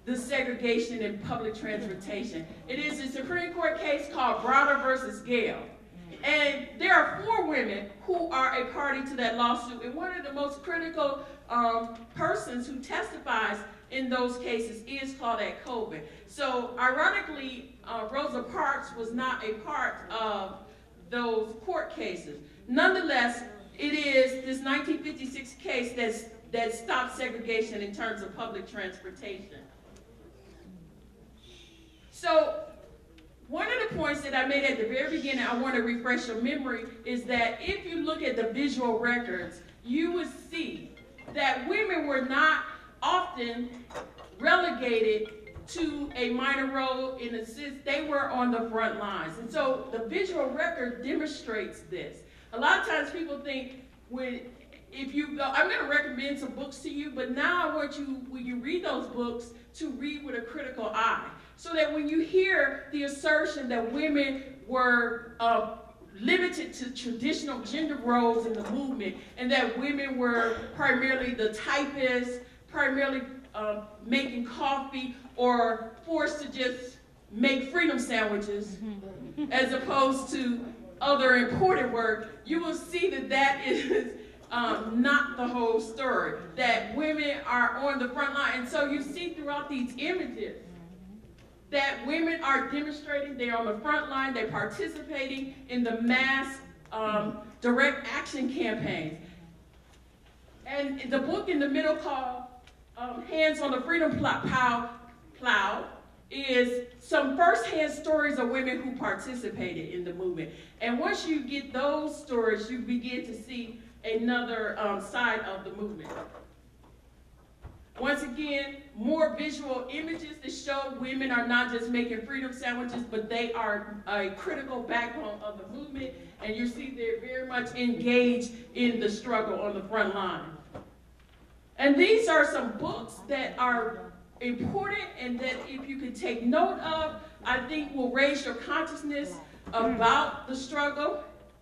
G: the segregation in public transportation. It is a Supreme Court case called Browder versus Gale. And there are 4 women who are a party to that lawsuit. And one of the most critical persons who testifies in those cases is Claudette Colvin. So ironically, Rosa Parks was not a part of those court cases. Nonetheless, it is this 1956 case that stopped segregation in terms of public transportation. So one of the points that I made at the very beginning, I want to refresh your memory, is that if you look at the visual records, you would see that women were not often relegated to a minor role in a sense. They were on the front lines. And so the visual record demonstrates this. A lot of times people think if you go, I'm going to recommend some books to you, but now I want you, when you read those books, to read with a critical eye. So that when you hear the assertion that women were limited to traditional gender roles in the movement, and that women were primarily the typists, primarily making coffee, or forced to just make freedom sandwiches, as opposed to other important work, you will see that that is not the whole story, that women are on the front line. And so you see throughout these images that women are demonstrating, they're on the front line, they're participating in the mass direct action campaigns. And the book in the middle called Hands on the Freedom Plow is some first-hand stories of women who participated in the movement. And once you get those stories, you begin to see another side of the movement. Once again, more visual images that show women are not just making freedom sandwiches, but they are a critical backbone of the movement. And you see they're very much engaged in the struggle on the front line. And these are some books that are important and that if you could take note of, I think will raise your consciousness about the struggle.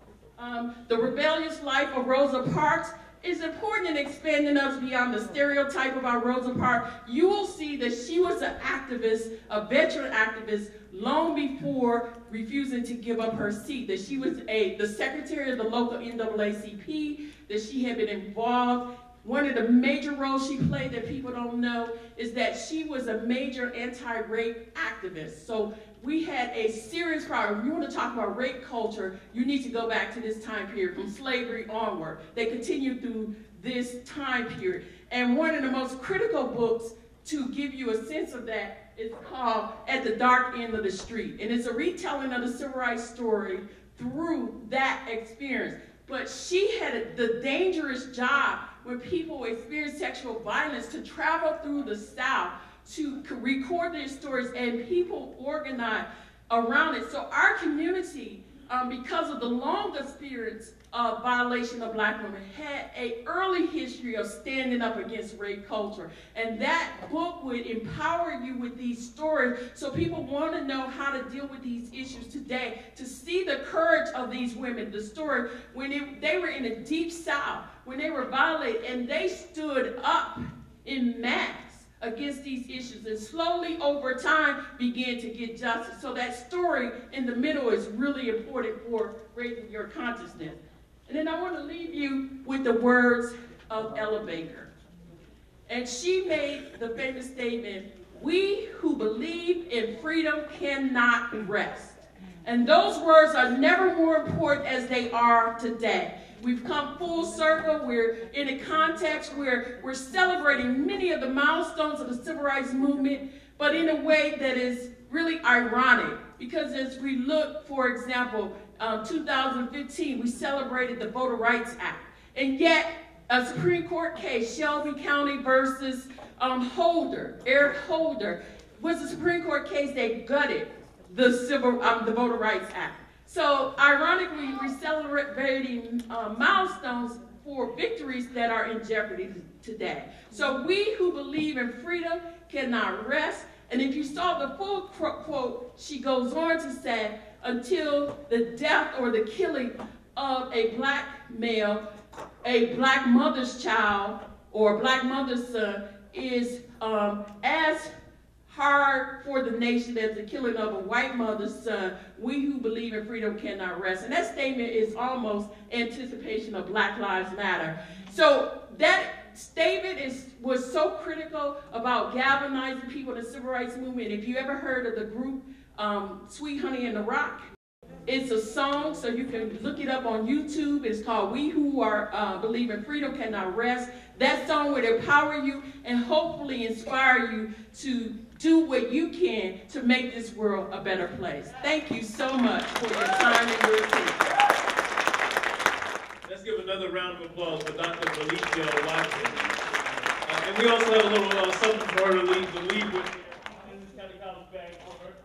G: The Rebellious Life of Rosa Parks is important in expanding us beyond the stereotype about Rosa Parks. You will see that she was an activist, a veteran activist, long before refusing to give up her seat, that she was the secretary of the local NAACP, that she had been involved. One of the major roles she played that people don't know is that she was a major anti-rape activist. So we had a serious problem. If you want to talk about rape culture, you need to go back to this time period, from slavery onward. They continued through this time period. And one of the most critical books to give you a sense of that is called At the Dark End of the Street. And it's a retelling of the civil rights story through that experience. But she had the dangerous job when people experience sexual violence to travel through the South to record their stories, and people organize around it. So our community, because of the long experience of violation of black women, had an early history of standing up against rape culture. And that book would empower you with these stories so people want to know how to deal with these issues today, to see the courage of these women, the story when they were in the deep South, when they were violated, and they stood up in mass against these issues, and slowly over time began to get justice. So that story in the middle is really important for raising your consciousness. And then I want to leave you with the words of Ella Baker. And she made the famous statement, "We who believe in freedom cannot rest." And those words are never more important as they are today. We've come full circle. We're in a context where we're celebrating many of the milestones of the civil rights movement, but in a way that is really ironic. Because as we look, for example, 2015, we celebrated the Voter Rights Act. And yet, a Supreme Court case, Shelby County versus Eric Holder, was a Supreme Court case that gutted the Voter Rights Act. So, ironically, we're celebrating milestones for victories that are in jeopardy today. So, we who believe in freedom cannot rest. And if you saw the full quote, she goes on to say, until the death or the killing of a black male, a black mother's child, or a black mother's son is as hard for the nation as the killing of a white mother's son. We who believe in freedom cannot rest. And that statement is almost anticipation of Black Lives Matter. So that statement was so critical about galvanizing people in the civil rights movement. If you ever heard of the group Sweet Honey and the Rock, it's a song, so you can look it up on YouTube. It's called We Who Are Believe in Freedom Cannot Rest. That song would empower you and hopefully inspire you to do what you can to make this world a better place. Thank you so much for your time and your attention.
A: Let's give another round of applause for Dr. Valethia Watkins. And we also have a little something for her to leave with. Essex County College bag for her.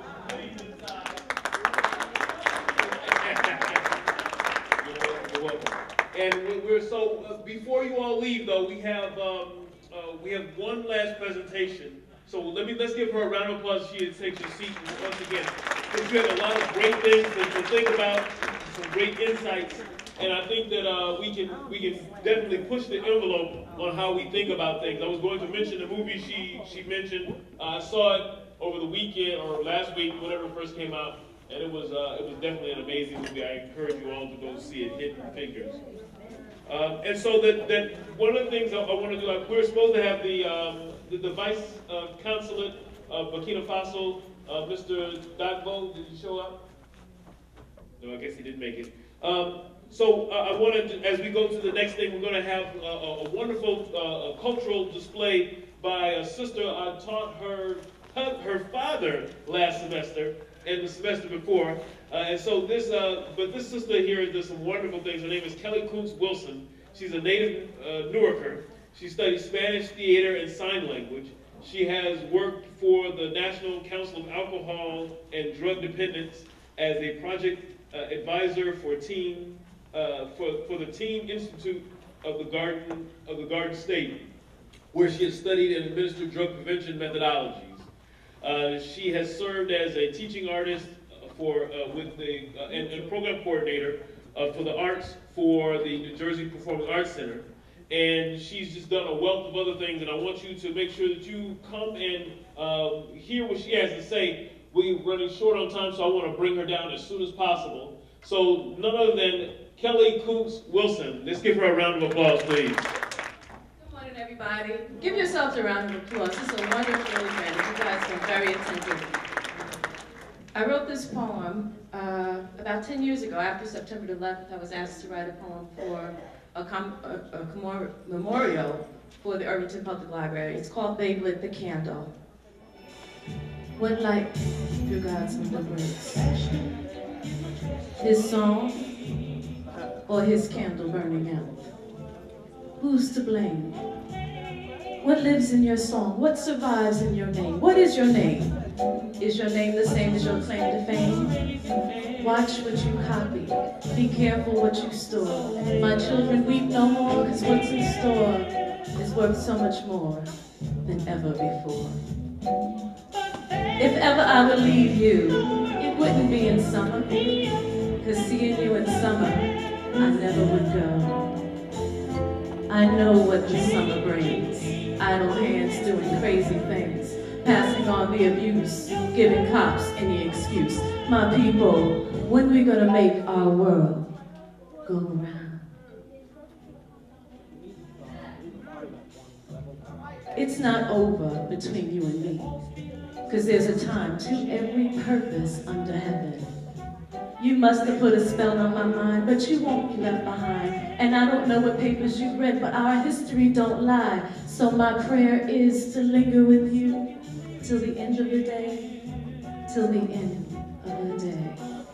A: You're welcome. And we're so before you all leave, though, we have one last presentation. So let's give her a round of applause. She takes her seat once again. Because you had a lot of great things to think about, some great insights, and I think that we can definitely push the envelope on how we think about things. I was going to mention the movie she mentioned. I saw it over the weekend or last week, whenever it first came out, and it was definitely an amazing movie. I encourage you all to go see it. Hidden Figures. And so that one of the things I want to do, we're supposed to have the Vice Consulate of Burkina Faso, Mr. Dagbo. Did he show up? No, I guess he didn't make it. So I wanted to, as we go to the next thing, we're going to have a wonderful cultural display by a sister. I taught her father last semester and the semester before. And so this sister here does some wonderful things. Her name is Kelly Coots Wilson. She's a native Newarker. She studies Spanish theater and sign language. She has worked for the National Council of Alcohol and Drug Dependence as a project advisor for the Team Institute of the Garden State, where she has studied and administered drug prevention methodologies. She has served as a teaching artist and program coordinator for the arts for the New Jersey Performing Arts Center. And she's just done a wealth of other things, and I want you to make sure that you come and hear what she has to say. We're running short on time, so I want to bring her down as soon as possible. So none other than Kelly Coots Wilson. Let's give her a round of applause, please.
H: Good morning, everybody. Give yourselves a round of applause. This is a wonderful event. You guys have been very attentive. I wrote this poem about 10 years ago. After September 11th, I was asked to write a poem for a memorial for the Irvington Public Library. It's called Babe Lit the Candle. What light through God's window breaks? His song or his candle burning out? Who's to blame? What lives in your song? What survives in your name? What is your name? Is your name the same as your claim to fame? Watch what you copy. Be careful what you store. My children weep no more, because what's in store is worth so much more than ever before. If ever I would leave you, it wouldn't be in summer, because seeing you in summer, I never would go. I know what the summer brings. Idle hands doing crazy things, passing on the abuse, giving cops any excuse. My people, when we gonna make our world go round? It's not over between you and me, because there's a time to every purpose under heaven. You must have put a spell on my mind, but you won't be left behind. And I don't know what papers you've read, but our history don't lie. So my prayer is to linger with you till the end of the day, till the end of the day.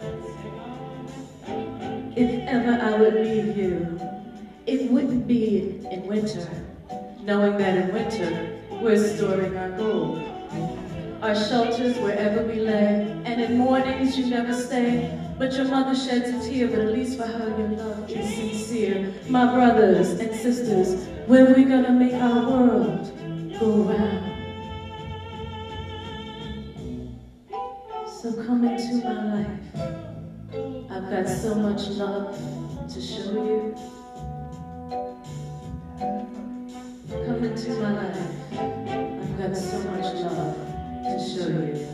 H: If ever I would leave you, it wouldn't be in winter, knowing that in winter we're storing our gold. Our shelters wherever we lay, and in mornings you never stay, but your mother sheds a tear, but at least for her your love is sincere. My brothers and sisters, when we gonna make our world go round? So come into my life. I've got so much love to show you. Come into my life. I've got so much love to show you.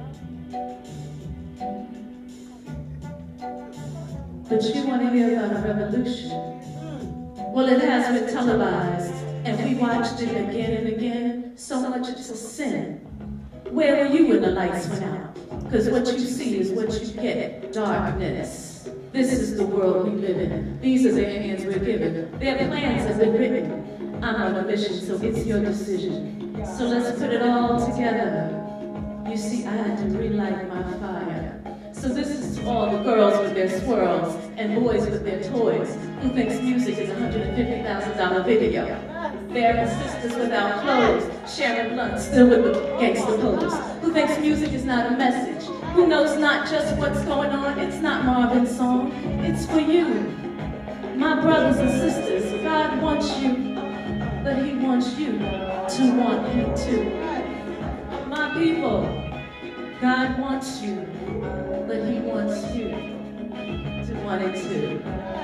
H: But you want to hear about a revolution? Well, it has been televised, and we watched it again and again, so much it's a sin. Where were you when the lights went out? Because what you see is what you get, darkness. This is the world we live in. These are the hands we're given. Their plans have been written. I'm on a mission, so it's your decision. So let's put it all together. You see, I had to relight my fire. So this is to all the girls with their swirls and boys with their toys who thinks music is a $150,000 video. There are sisters without clothes, sharing blunts, still with the gangster pose, who thinks music is not a message, who knows not just what's going on. It's not Marvin's song, it's for you. My brothers and sisters, God wants you, but he wants you to want him too. My people, God wants you, but he wants you to want it too.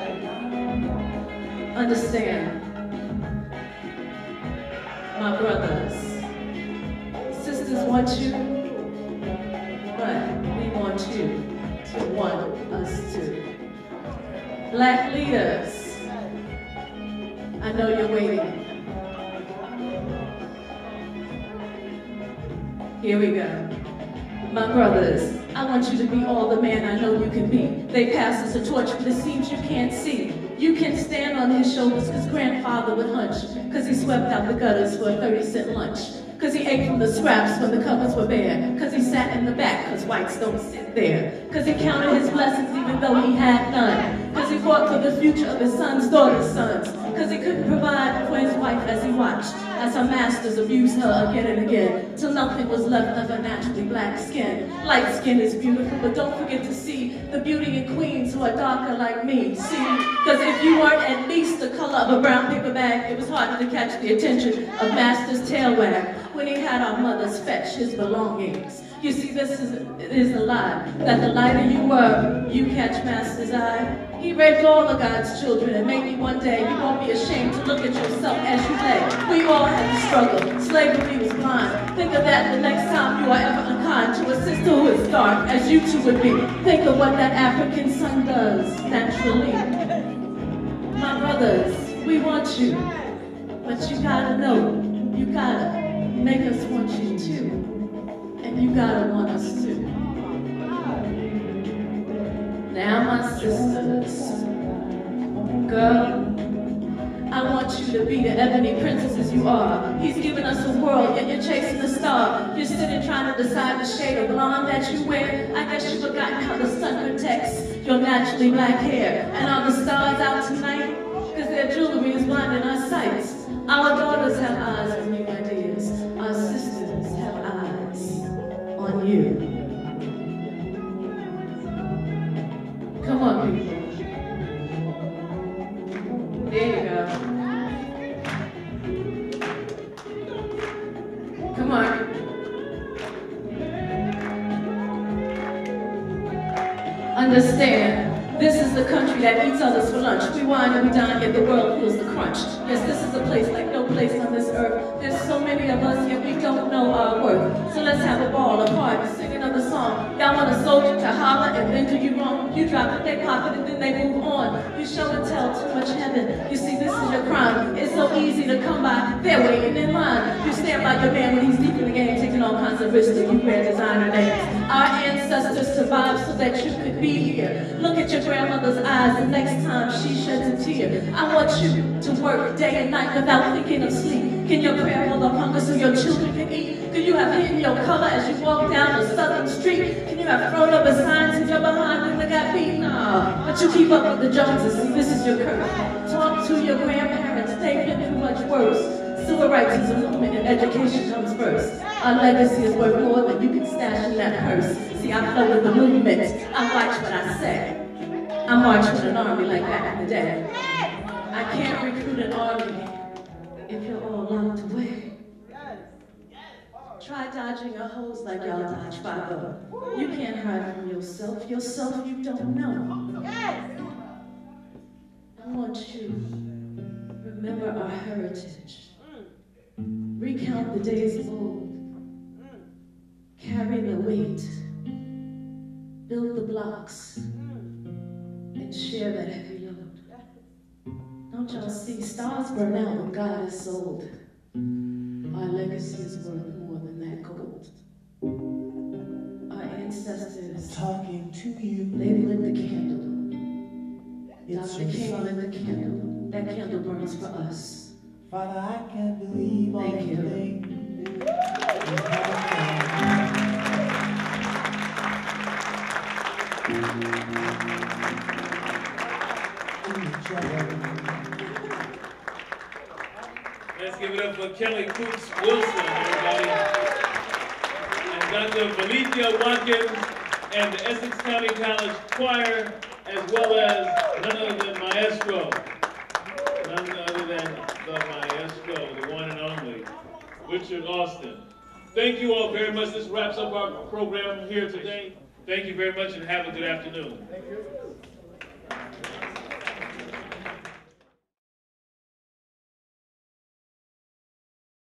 H: Understand, my brothers, sisters want you, but we want you to want us too. Black leaders, I know you're waiting. Here we go. My brothers, I want you to be all the man I know you can be. They pass us a torch, but it seems you can't see. You can stand on his shoulders because grandfather would hunch, because he swept out the gutters for a 30-cent lunch, because he ate from the scraps when the cupboards were bare, because he sat in the back because whites don't sit there, because he counted his blessings even though he had none, because he fought for the future of his sons, daughters' sons, because he couldn't provide for his wife as he watched as her masters abused her again and again, till nothing was left of her naturally black skin. Light skin is beautiful, but don't forget to see the beauty in queens who are darker like me. See, because if you weren't at least the color of a brown paper bag, it was hard to catch the attention of master's tail wag when he had our mothers fetch his belongings. You see, this is a lie, that the lighter you were, you catch master's eye. He raped all of God's children, and maybe one day you won't be ashamed to look at yourself as you lay. We all had to struggle. Slavery was blind. Think of that the next time you are ever unkind to a sister who is dark, as you two would be. Think of what that African sun does, naturally. My brothers, we want you, but you gotta know, you gotta make us want you too. And you gotta want us too. Now, my sisters, girl, I want you to be the ebony princesses you are. He's given us a world, yet you're chasing a star. You're sitting trying to decide the shade of blonde that you wear. I guess you've forgotten how the sun protects your naturally black hair. And are the stars out tonight? Because their jewelry is blinding our sights. Our daughters have eyes on new ideas. Our sisters have eyes on you. Come on, people. There you go. Come on. Understand, this is the country that eats others for lunch. We wine and we dine, yet the world feels the crunch. Yes, this is a place like no place on this earth. There's so many of us, yet we don't know our worth. So let's have a ball, a party, sing another song. Y'all want a soldier to holler and then do you wrong? You drop it, they pop it, and then they move on. You show and tell too much heaven. You see, this is your crime. It's so easy to come by. They're waiting in line. You stand by your man when he's deep in the game, taking all kinds of risks that you wear designer names. Our ancestors survived so that you could be here. Look at your grandmother's eyes the next time she sheds a tear. I want you to work day and night without thinking of sleep. Can your prayer hold up hunger so your children can eat? Can you have hidden your color as you walk down the southern street? Can you have thrown up a sign to your behind when they got beaten? No, but you keep up with the Joneses. See, this is your curse. Talk to your grandparents. They've been through much worse. Civil rights is a movement and education comes first. Our legacy is worth more than you can stash in that purse. See, I flow with the movement. I watch what I say. I march with an army like back in the day. I can't recruit an army if you're all locked away. Try dodging a hose like y'all dodge 5-0. You can't hide from yourself you don't know. I want you to remember our heritage. Recount the days of old. carry the weight, build the blocks, and share that heavy load. Don't y'all see, stars burn out when God is sold. Our legacy is worth more than that gold. Our ancestors
D: Talking to you.
H: they lit the candle.
D: It's
H: Dr. King lit the candle. That candle burns for us.
D: Father, I can't believe all the
H: Thank you.
D: things
A: Let's give it up for Kelly Coots Wilson, everybody. And Dr. Valethia Watkins and the Essex County College Choir, as well as none other than Maestro. None other than the Maestro, the one and only, Richard Austin. Thank you all very much. This wraps up our program here today. Thank you very much and have a good afternoon.
C: Thank you.